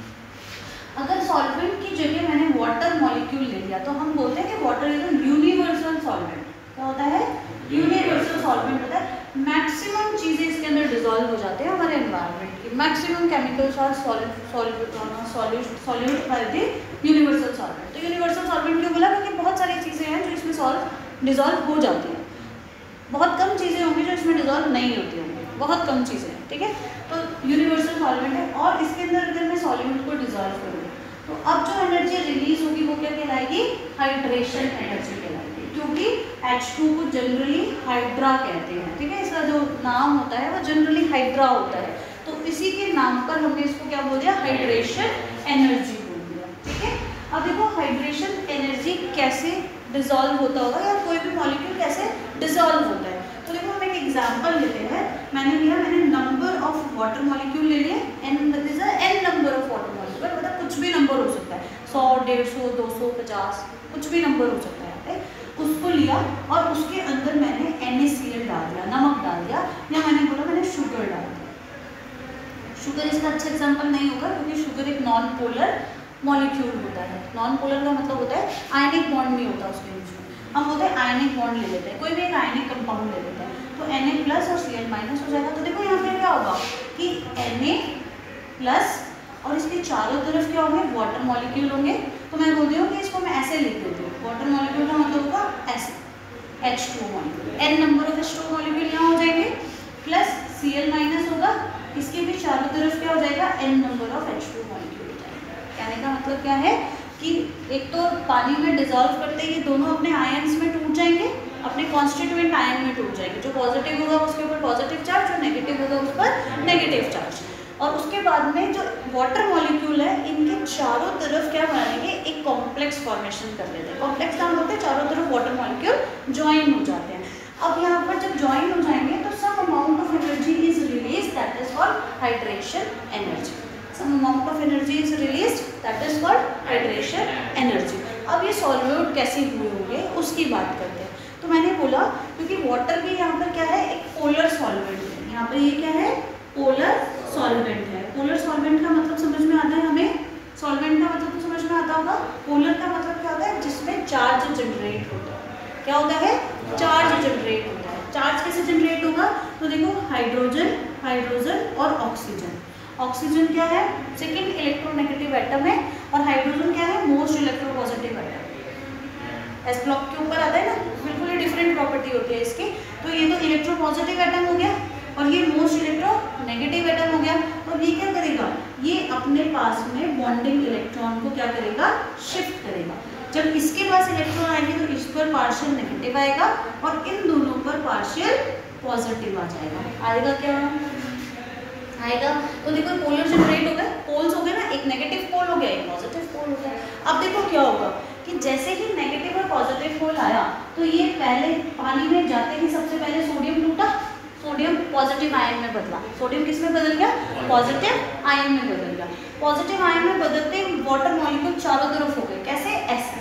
अगर सॉल्वेंट की जगह मैंने वाटर मॉलिक्यूल ले लिया तो हम बोलते हैं कि water is a universal solvent. क्या होता है, यूनिवर्सल सॉल्वेंट होता है। मैक्सिमम चीज़ें इसके अंदर डिजॉल्व हो जाते हैं हमारे एनवायरनमेंट की, maximum chemicals are solute by the universal solvent. तो यूनिवर्सल सॉल्वेंट क्यों बोला, क्योंकि बहुत सारी चीज़ें हैं जो इसमें सॉल्व डिजॉल्व हो जाती हैं, बहुत कम चीज़ें होंगी जो इसमें डिजॉल्व नहीं होती होंगी, बहुत कम चीज़ें हैं, ठीक है। तो यूनिवर्सल सॉल्वेंट है और इसके अंदर अगर मैं सॉल्यूट को डिजॉल्व करूँ तो अब जो एनर्जी रिलीज होगी वो क्या कहलाएगी, हाइड्रेशन एनर्जी कहलाएगी, क्योंकि एच टू को जनरली हाइड्रा कहते हैं, ठीक है। इसका जो नाम होता है वो जनरली हाइड्रा होता है, तो इसी के नाम पर हमने इसको क्या बोल दिया, हाइड्रेशन एनर्जी बोल दिया, ठीक है। अब देखो हाइड्रेशन एनर्जी कैसे डिजॉल्व होता होगा या कोई भी मॉलिक्यूल कैसे डिजॉल्व होता है। तो देखो हम एक एग्जांपल लेते हैं, मैंने लिया मैंने नंबर ऑफ वाटर मॉलिक्यूल ले लिए, n is a n number of water molecule, मतलब कुछ भी नंबर हो सकता है, सौ डेढ़ सौ दो सौ पचास कुछ भी नंबर हो सकता है, उसको लिया और उसके अंदर मैंने एन ए सी एल डाल दिया, नमक डाल दिया, या मैंने बोला मैंने शुगर डाल दिया। शुगर इसका अच्छा एग्जाम्पल नहीं होगा क्योंकि शुगर एक नॉन पोलर मॉलिक्यूल होता है। नॉन पोलर का मतलब होता है आयनिक बॉन्ड नहीं होता उसके बीच में, हम होते हैं आयनिक बॉन्ड ले लेते हैं, कोई भी एक आयनिक कंपाउंड ले लेते हैं, तो एन ए प्लस और सी एल माइनस हो जाएगा। तो देखो यहाँ पे क्या होगा कि एन ए प्लस और इसके चारों तरफ क्या होंगे, वाटर मॉलिक्यूल होंगे। तो मैं बोलती हूँ कि इसको मैं ऐसे लिख देती हूँ, वाटर मॉलिक्यूल का मतलब होगा ऐसे H two molecule, n number of H two molecule यहाँ हो जाएंगे, प्लस सी एल माइनस होगा, इसके भी चारों तरफ क्या हो जाएगा, n number of H two molecule हो जाएगा। कहने का मतलब क्या है कि एक तो पानी में डिजॉल्व करते ही दोनों अपने आयन्स में टूट जाएंगे, अपने कॉन्स्टिट्यूएंट आयन में टूट जाएंगे, जो पॉजिटिव होगा उसके ऊपर पॉजिटिव चार्ज, जो नेगेटिव होगा उस पर नेगेटिव चार्ज। और उसके बाद में जो वाटर मॉलिक्यूल है इनके चारों तरफ क्या बनाएंगे, एक कॉम्प्लेक्स फॉर्मेशन कर लेते हैं। कॉम्प्लेक्स का मतलब होता है चारों तरफ वाटर मॉलिक्यूल ज्वाइन हो जाते हैं। अब यहाँ पर जब ज्वाइन हो जाएंगे तो some amount of energy is release, that is called hydration energy. Some amount of energy is release, that is called hydration energy. अब ये सॉल्यूट कैसे हुए होंगे उसकी बात करते हैं। तो मैंने बोला क्योंकि वाटर भी यहाँ पर क्या है, एक पोलर सॉल्वेंट है, यहाँ पर ये क्या है, पोलर सॉल्वेंट है। पोलर सॉल्वेंट का मतलब समझ में आता है हमें, सॉल्वेंट का मतलब तो समझ में आता होगा। पोलर का मतलब क्या होता है, जिसमें चार्ज जनरेट होता है। क्या होता है, चार्ज जनरेट होता है। चार्ज कैसे जनरेट होगा, तो देखो हाइड्रोजन हाइड्रोजन और ऑक्सीजन। ऑक्सीजन क्या है, सेकेंड इलेक्ट्रोनेगेटिव एटम है, और हाइड्रोजन क्या है, मोस्ट इलेक्ट्रो पॉजिटिव आएगा। एस ब्लॉक के ऊपर आता है ना, बिल्कुल ही डिफरेंट प्रॉपर्टी होती है इसकी। तो ये तो इलेक्ट्रो पॉजिटिव एटम हो गया और ये मोस्ट इलेक्ट्रो नेगेटिव एटम हो गया। तो ये क्या करेगा, ये अपने पास में बॉन्डिंग इलेक्ट्रॉन को क्या करेगा, शिफ्ट करेगा। जब इसके पास इलेक्ट्रॉन आएंगे तो इस पर पार्शियल नेगेटिव आएगा और इन दोनों पर पार्शियल पॉजिटिव आ जाएगा। आएगा क्या आएगा, तो देखो पोलर जनरेट हो गए, पोल्स हो गए ना, एक नेगेटिव पोल हो गया, एक पॉजिटिव पोल हो गया। अब देखो क्या होगा कि जैसे ही नेगेटिव और पॉजिटिव पोल आया तो ये पहले पानी में जाते ही सबसे पहले सोडियम टूटा, सोडियम पॉजिटिव आयन में बदला। सोडियम किस में बदल गया, पॉजिटिव आयन में बदल गया। पॉजिटिव आयन में बदलते वाटर मॉलिक्यूल चारों तरफ हो गए, कैसे, ऐसे।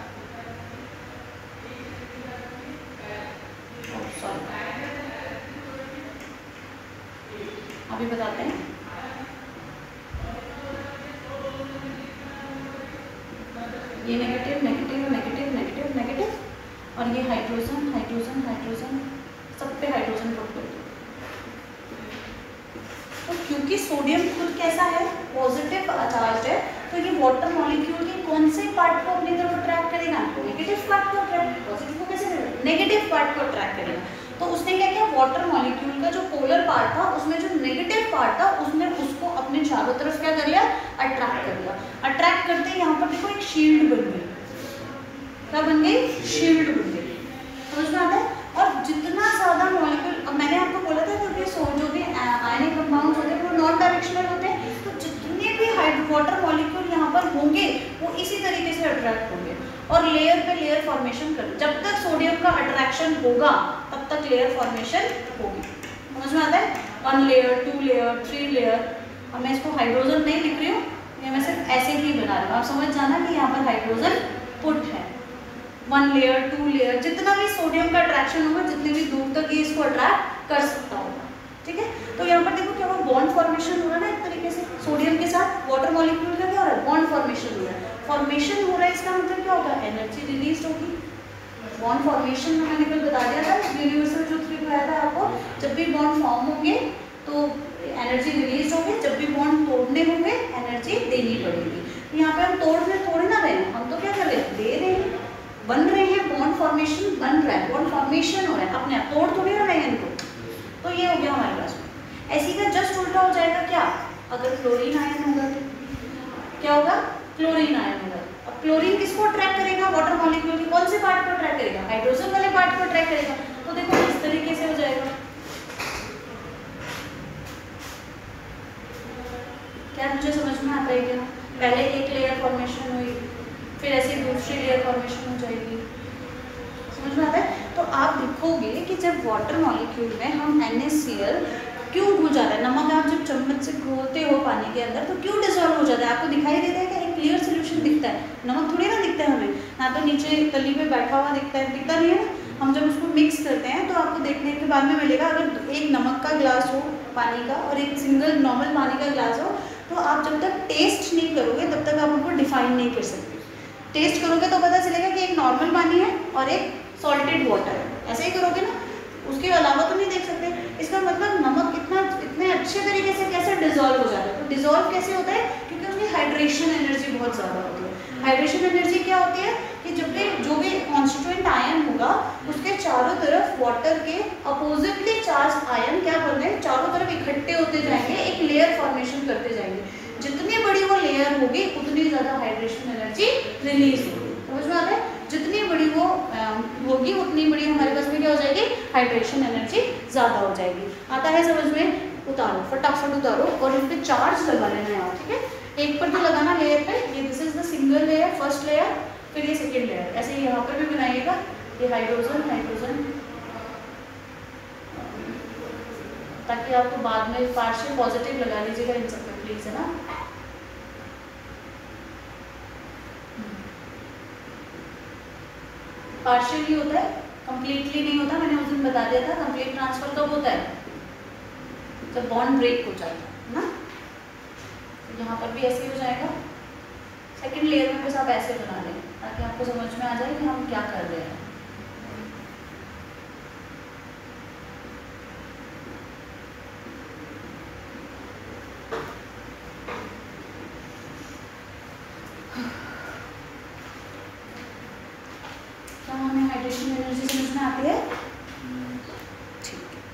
अभी बताते हैं। ये negative negative negative negative negative और ये हाइड्रोजन हाइड्रोजन हाइड्रोजन, सब पे हाइड्रोजन पुट कर दो। तो क्योंकि सोडियम खुद कैसा है, पॉजिटिव चार्ज है, तो ये वाटर मॉलिक्यूल के कौन से पार्ट को अपनी तरफ अट्रैक्ट करेगा, नेगेटिव पार्ट को अट्रैक्ट, पॉजिटिव को कैसे करेगा, नेगेटिव पार्ट को अट्रैक्ट करेगा। तो उसने क्या किया, वाटर मॉलिक्यूल का जो पोलर पार्ट था उसमें जो नेगेटिव पार्ट था उसने उसको अपने चारों तरफ क्या कर लिया, अट्रैक्ट कर लिया। अट्रैक्ट करते ही यहाँ पर देखो एक शील्ड बन गई, क्या बन गई, शील्ड बन गई। समझ में आता है। और जितना ज्यादा मॉलिक्यूल, अब मैंने आपको बोला था कि जो भी आयनिक कंपाउंड्स होते हैं वो नॉन डायरेक्शनल होते हैं, तो जितने भी हाइड्रो वाटर मॉलिक्यूल यहाँ पर होंगे वो इसी तरीके से अट्रैक्ट होंगे और लेयर पे लेयर फॉर्मेशन कर, जब तक सोडियम का अट्रैक्शन होगा तब तक लेयर फॉर्मेशन होगी। समझ में आता है। One layer, two layer, three layer. अब मैं इसको हाइड्रोजन नहीं लिख रही हूँ, ये मैं सिर्फ ऐसे ही बना रही हूँ, आप समझ जाना कि यहाँ पर हाइड्रोजन पुट है। वन लेयर, टू लेयर, जितना भी सोडियम का अट्रैक्शन होगा, जितने भी दूर तक ये इसको अट्रैक्ट कर सकता होगा, ठीक है। तो यहाँ पर देखो क्या हुआ, बॉन्ड फॉर्मेशन हो रहा है ना एक तरीके से, सोडियम के साथ वाटर मॉलिक्यूल का क्या हो रहा है, बॉन्ड फॉर्मेशन हो रहा है। फॉर्मेशन हो रहा है, इसका मतलब क्या होगा, एनर्जी रिलीज होगी। बॉन्ड फॉर्मेशन में मैंने कल बता दिया था, यूनिवर्सल ट्रूथ भी बताया था आपको, जब भी बॉन्ड फॉर्म होंगे तो एनर्जी रिलीज होगी, जब भी बॉन्ड तोड़ने होंगे एनर्जी देनी पड़ेगी। यहाँ पे हम तोड़ रहे थोड़े ना रहे हैं, हम तो क्या कर रहे हैं, दे रहे हैं, बन रहे हैं, बॉन्ड फॉर्मेशन बन रहा है, बॉन्ड फॉर्मेशन हो रहा है, अपने आप तोड़ थोड़ी रहे हैं इनको। तो ये हो गया हमारे पास में। ऐसी का जस्ट उल्टा हो जाएगा क्या, अगर क्लोरीन आयन होगा तो क्या होगा, क्लोरीन आयन होगा। अब क्लोरीन किसको अट्रैक्ट करेगा, वाटर मॉलिक्यूल के कौन से पार्ट को अट्रैक्ट करेगा, हाइड्रोजन वाले पार्ट को अट्रैक्ट करेगा। तो देखो इस तरीके से हो जाएगा। क्या मुझे समझ में आता है क्या, पहले एक लेयर फॉर्मेशन हुई, फिर ऐसे दूसरी लेयर फॉर्मेशन हो जाएगी। समझ में आता है। तो आप देखोगे कि जब वाटर मॉलिक्यूल में हम एन ए सी एल क्यों हो जाता है, नमक आप जब चम्मच से घोलते हो पानी के अंदर तो क्यों डिसॉल्व हो जाता है, आपको दिखाई देता है कि एक क्लियर सोल्यूशन दिखता है, नमक थोड़ी ना दिखता है हमें, ना तो नीचे तली पे बैठा हुआ दिखता है, दिखता नहीं है। हम जब उसको मिक्स करते हैं तो आपको देखने के बाद में मिलेगा, अगर एक नमक का ग्लास हो पानी का और एक सिंगल नॉर्मल पानी का ग्लास हो, तो आप जब तक टेस्ट नहीं करोगे तब तक आप उनको डिफाइन नहीं कर सकते। टेस्ट करोगे तो पता चलेगा कि एक नॉर्मल पानी है और एक सॉल्टेड वाटर है, ऐसे ही करोगे ना, उसके अलावा तो नहीं देख सकते। इसका मतलब नमक इतना इतने अच्छे तरीके से कैसे डिजोल्व हो जाता है। तो डिजोल्व कैसे होता है, क्योंकि उसकी हाइड्रेशन एनर्जी बहुत ज़्यादा होती है। हाइड्रेशन एनर्जी क्या होती है कि जब भी जो भी कॉन्स्टिट्यूएंट आयन होगा उसके चारों तरफ वाटर के अपोजिटली चार्ज आयन क्या कर रहे हैं, चारों तरफ इकट्ठे होते जाएंगे, एक लेयर फॉर्मेशन करते जाएंगे। जितनी बड़ी वो लेयर होगी उतनी ज़्यादा हाइड्रेशन एनर्जी रिलीज होगी। समझ में आता है। जितनी बड़ी वो होगी उतनी बड़ी हमारे पास में क्या हो जाएगी, हाइड्रेशन एनर्जी ज़्यादा हो जाएगी। आता है समझ में, उतारो फटाफट उतारो और इन पे चार्ज लगा लेना है आप, ठीक है। एक पर तो लगाना लेयर पे, ये this is the single layer, first layer, फिर ये सेकेंड लेयर, ऐसे यहाँ पर भी बनाइएगा। ये हाइड्रोजन हाइड्रोजन, ताकि आपको बाद में पार्शियल पॉजिटिव लगा लीजिएगा इन सब पे प्लीज, है ना। पार्शियली होता है, कंप्लीटली नहीं होता। मैंने उस दिन बता दिया था कंप्लीट ट्रांसफर कब होता है, जब बॉन्ड ब्रेक हो जाता है ना। यहाँ पर भी ऐसे हो जाएगा। सेकंड लेयर में बस आप ऐसे बना लें ताकि आपको समझ में आ जाए कि हम क्या कर रहे हैं। हाइड्रेशन एनर्जी समझ में आती है? ठीक है।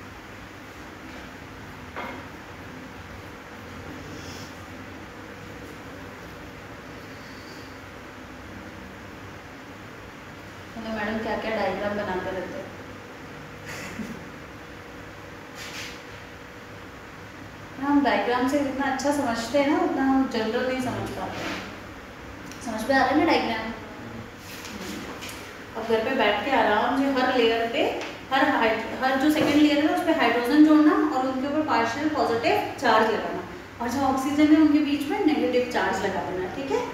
तो मैडम क्या क्या डायग्राम बनाते रहते हैं। हम डायग्राम से जितना अच्छा समझते हैं ना उतना हम जनरल नहीं समझ पाते हैं। समझ में आ रहा है ना डायग्राम? अब घर पे बैठ के आराम से हर लेयर पे हर हर जो सेकंड लेयर है उस पर हाइड्रोजन जोड़ना और उनके ऊपर पार्शियल पॉजिटिव चार्ज लगाना और जो ऑक्सीजन है उनके बीच में नेगेटिव चार्ज लगा देना। ठीक है।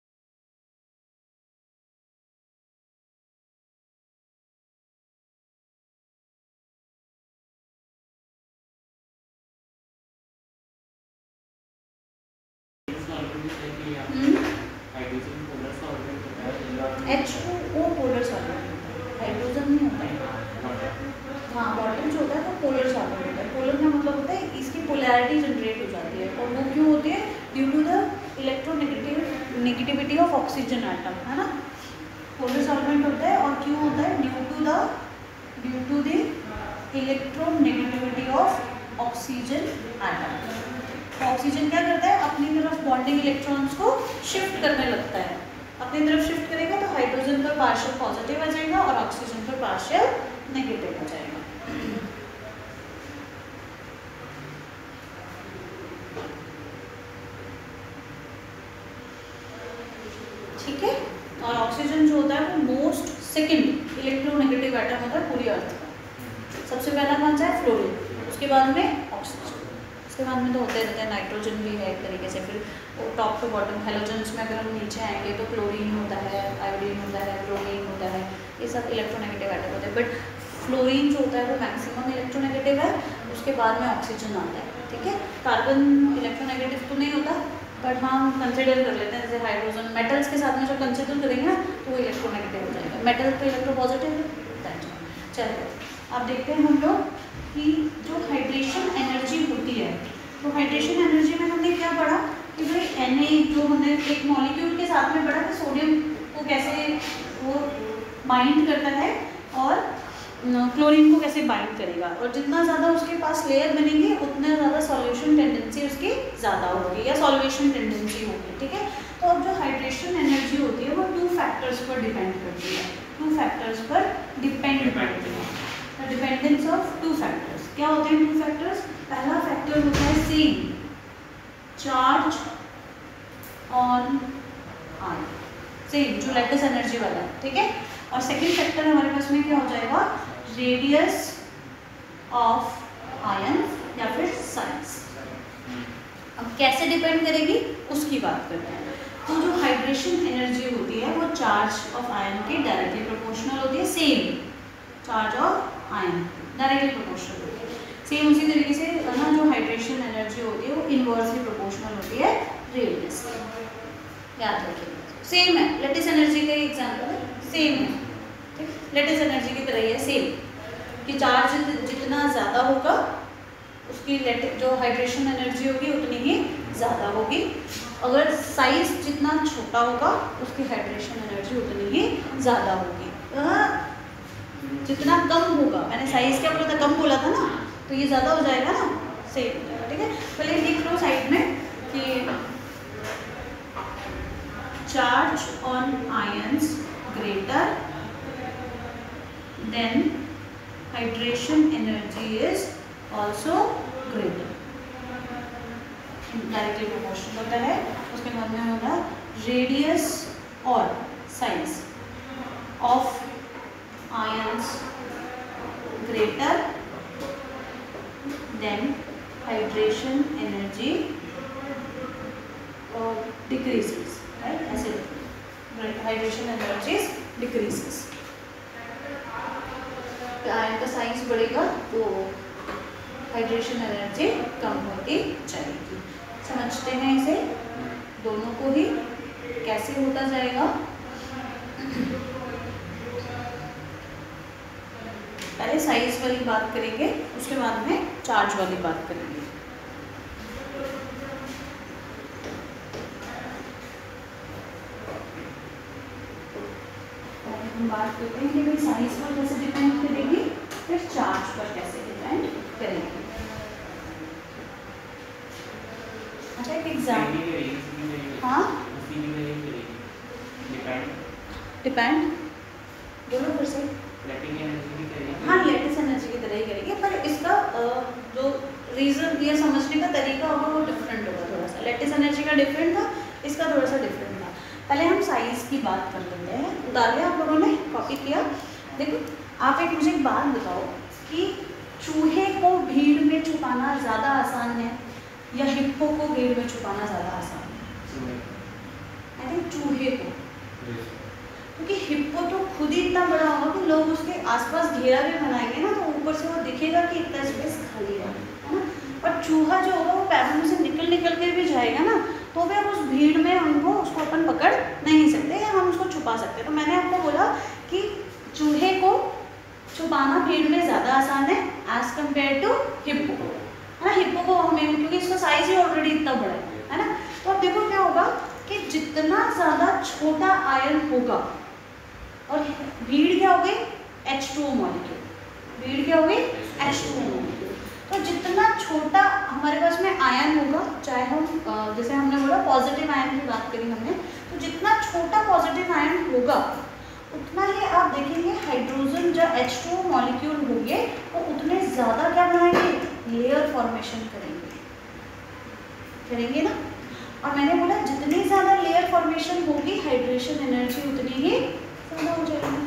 H O polar solvent, hydrogen नहीं होता है। हाँ वाटर जो होता है वो पोलर सॉल्वेंट होता है। पोलर का मतलब होता है इसकी पोलैरिटी जनरेट हो जाती है और वो क्यों होती है? Due to the electronegative negativity of oxygen atom, है ना। पोलर सॉल्वेंट होता है और क्यों होता है? Due to the due to the electronegativity of oxygen atom. Oxygen क्या करता है? अपनी तरफ बॉन्डिंग इलेक्ट्रॉन्स को शिफ्ट करने लगता है। अपनी तरफ शिफ्ट करेगा तो हाइड्रोजन पर पार्शियल पॉजिटिव आ जाएगा और ऑक्सीजन पर पार्शियल नेगेटिव आ जाएगा। ठीक है। और ऑक्सीजन जो होता है वो मोस्ट सेकंड इलेक्ट्रोनेगेटिव एटम होता है पूरी अर्थ का। सबसे पहला कौन सा है? फ्लोरीन, उसके बाद में ऑक्सीजन, उसके बाद में तो होते रहते हैं नाइट्रोजन भी है एक तरीके से। फिर वो टॉप टू बॉटम हेलोजेंस में अगर हम नीचे आएंगे तो क्लोरीन होता है, आयोडीन होता है, ब्रोमीन होता है, ये सब इलेक्ट्रोनेगेटिव एटम होते हैं। बट फ्लोरीन जो होता है वो मैक्सिमम इलेक्ट्रोनेगेटिव है, उसके बाद में ऑक्सीजन आता है। ठीक है। कार्बन इलेक्ट्रोनेगेटिव तो नहीं होता बट हम कंसिडर कर लेते हैं, जैसे हाइड्रोजन मेटल्स के साथ में जो कंसिडर करेंगे ना तो वो इलेक्ट्रोनेगेटिव हो जाएगा। मेटल तो इलेक्ट्रोपॉजिटिव है। चलिए अब देखते हैं हम लोग कि जो हाइड्रेशन एनर्जी होती है तो हाइड्रेशन एनर्जी में हमने क्या पढ़ा कि भाई Na जो हमने एक मॉलिक्यूल के साथ में पढ़ा कि सोडियम को कैसे वो बाइंड करता है और क्लोरीन को कैसे बाइंड करेगा, और जितना ज़्यादा उसके पास लेयर बनेंगे उतना ज़्यादा सॉल्यूशन टेंडेंसी उसकी ज़्यादा होगी या सॉल्वेशन टेंडेंसी होगी। ठीक है। तो अब जो हाइड्रेशन एनर्जी होती है वो टू फैक्टर्स पर डिपेंड करती है। टू फैक्टर्स पर डिपेंड करती है। Dependence of two factors. क्या होते हैं टू फैक्टर्स? पहला फैक्टर होता है same charge on ion, same जो लैटिस एनर्जी वाला है। ठीक है। और सेकंड फैक्टर हमारे पास में क्या हो जाएगा? रेडियस ऑफ आयन या फिर साइज। अब कैसे डिपेंड करेगी उसकी बात करते हैं। तो जो हाइड्रेशन एनर्जी होती है वो चार्ज ऑफ आयन के डायरेक्टली प्रोपोर्शनल होती है। Same charge of ion directly proportional होती है। सेम उसी तरीके से ना जो हाइड्रेशन एनर्जी होती है वो इनवर्सली प्रोपोर्शनल होती है रेडियस। याद रखिए सेम है। लेटिस एनर्जी का एग्जांपल है, सेम है। ठीक, लेटिस एनर्जी की तरह ही है, सेम कि चार्ज जितना ज़्यादा होगा उसकी जो हाइड्रेशन एनर्जी होगी उतनी ही ज़्यादा होगी। अगर साइज जितना छोटा होगा उसकी हाइड्रेशन एनर्जी उतनी ही ज़्यादा होगी। जितना कम होगा, मैंने साइज क्या बोला था? कम बोला था ना, तो ये ज़्यादा हो जाएगा ना, सेम हो जाएगा। ठीक है। पहले लिख लो साइड में कि charge on ions greater than hydration energy is also greater, directly proportional होता है। उसके बाद में होगा रेडियस और size of ions greater than hydration energy और डिक्रीजेस, राइट? ऐसे हाइड्रेशन एनर्जी डिक्रीजेस। आयन का साइज बढ़ेगा तो हाइड्रेशन एनर्जी कम होती जाएगी। समझते हैं इसे दोनों को ही कैसे होता जाएगा। पहले साइज वाली बात करेंगे, उसके बाद में चार्ज वाली बात करेंगे। हम बात करते हैं कि भाई साइज पर कैसे डिपेंड करेगी, फिर चार्ज पर कैसे डिपेंड करेगी। अच्छा एक एग्जाम्पल, हाँ डिपेंड बोलो फिर से। हाँ लैटिस एनर्जी की तरह ही करेंगे, पर इसका जो रीज़न ये समझने का तरीका होगा वो डिफरेंट होगा थोड़ा सा। लैटिस एनर्जी का डिफरेंट था, इसका थोड़ा सा डिफरेंट था। पहले हम साइज़ की बात कर लेते हैं। उतार लिया आप लोगों ने, कॉपी किया। देखो आप एक मुझे एक बात बताओ कि चूहे को भीड़ में छुपाना ज़्यादा आसान है या हिप्पो को भीड़ में छुपाना ज़्यादा आसान है? आई थिंक चूहे को, क्योंकि हिप्पो तो खुद ही इतना बड़ा होगा कि लोग उसके आसपास घेरा भी बनाएंगे ना, तो ऊपर से वो दिखेगा कि इतना स्पेस खाली है ना। और चूहा जो होगा वो पैरों में से निकल निकल के भी जाएगा ना, तो भी हम उस भीड़ में उनको उसको अपन पकड़ नहीं सकते या हम उसको छुपा सकते। तो मैंने आपको बोला कि चूहे को छुपाना भीड़ में ज़्यादा आसान है एज कम्पेयर टू हिप्पो, है ना। हिप्पो को हमें, क्योंकि इसका साइज ही ऑलरेडी इतना बड़ा है, है ना। तो अब देखो क्या होगा कि जितना ज़्यादा छोटा आयन होगा, और भीड़ क्या हो गई, एच टू ओ मॉलिक्यूल, भीड़ क्या हो गई, एच टू ओ मॉलिक्यूल। तो जितना छोटा हमारे पास में आयन होगा, चाहे हम जैसे हमने बोला पॉजिटिव आयन की बात करी हमने, तो जितना छोटा पॉजिटिव आयन होगा उतना ही आप देखेंगे हाइड्रोजन जो एच टू ओ मॉलिक्यूल होंगे वो उतने ज़्यादा क्या बनाएंगे, लेयर फॉर्मेशन करेंगे, करेंगे ना। और मैंने बोला जितनी ज़्यादा लेयर फॉर्मेशन होगी हाइड्रेशन एनर्जी उतनी ही ज़्यादा हो जाएगी।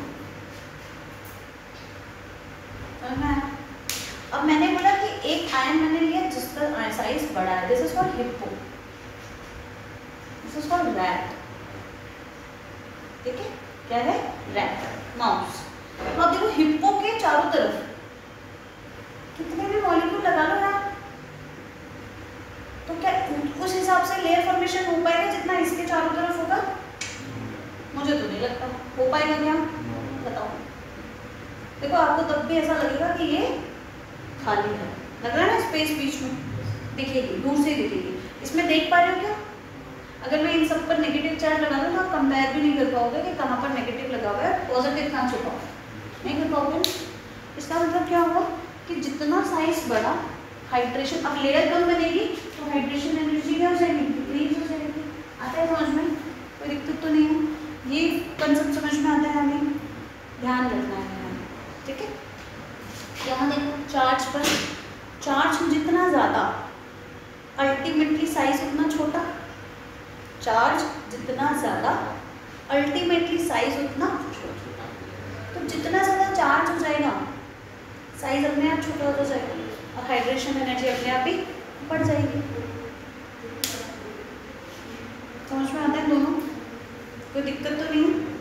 अब मैंने बोला कि एक आयन मैंने लिया जिसका साइज बड़ा है, this is called hippo, this is called rat, ठीक है, क्या है, रैट, माउस। तो अब देखो हिप्पो के चारों तरफ कितने भी मॉलिक्यूल लगा लो यार, तो क्या उस हिसाब से लेयर फॉर्मेशन हो पाएगा जितना इसके चारों तरफ होगा? मुझे तो नहीं लगता हो पाएगा। क्या बताओ? देखो आपको तब भी ऐसा लगेगा कि ये खाली है, लग रहा है ना, स्पेस बीच में दिखेगी, दूर से दिखेगी। इसमें देख पा रहे हो क्या? अगर मैं इन सब पर नेगेटिव चार्ज लगा दूँ तो आप कंपेयर भी नहीं कर पाओगे कि कहाँ पर नेगेटिव लगा हुआ है, पॉजिटिव कहाँ छुपा हुआ है, नहीं कर पाओगे। इसका मतलब क्या होगा कि जितना साइज बड़ा हाइड्रेशन, अब लेयर कम बनेगी तो हाइड्रेशन एनर्जी क्या हो जाएगी, डिक्रीज हो जाएगी। आता है समझ में? कोई दिक्कत तो नहीं है, ये कंसेप्ट समझ में आता है, हमें ध्यान रखना है, ठीक है। यहाँ देखो चार्ज पर, चार्ज जितना ज़्यादा अल्टीमेटली साइज उतना छोटा, चार्ज जितना ज़्यादा अल्टीमेटली साइज उतना छोटा। तो जितना ज़्यादा चार्ज हो जाएगा साइज अपने आप छोटा हो जाएगा और हाइड्रेशन एनर्जी अपने आप ही बढ़ जाएगी। समझ में आता है दोनों? कोई दिक्कत तो नहीं है?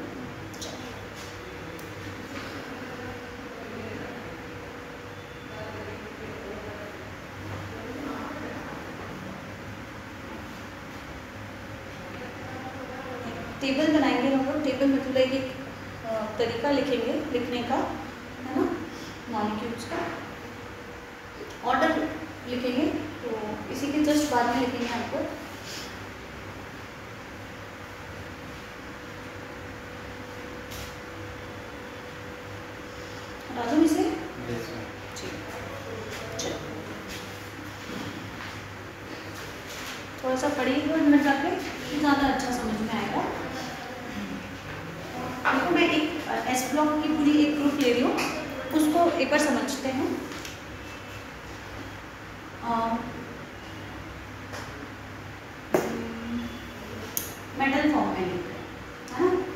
टेबल बनाएंगे हम लोग, टेबल मतलब एक तरीका लिखेंगे लिखने का, है ना, मॉलिक्यूल्स का ऑर्डर लिखेंगे, तो इसी के जस्ट बाद में लिखेंगे आपको। हटा दूँ इसे? चलो थोड़ा सा पढ़िएगा मिनट जाके, ज़्यादा अच्छा समझ में आएगा। देखो मैं एक एस ब्लॉक की पूरी एक ग्रुप ले रही हूँ, उसको एक बार समझते हैं। मेटल फॉर्म में लिखते हैं, है ना,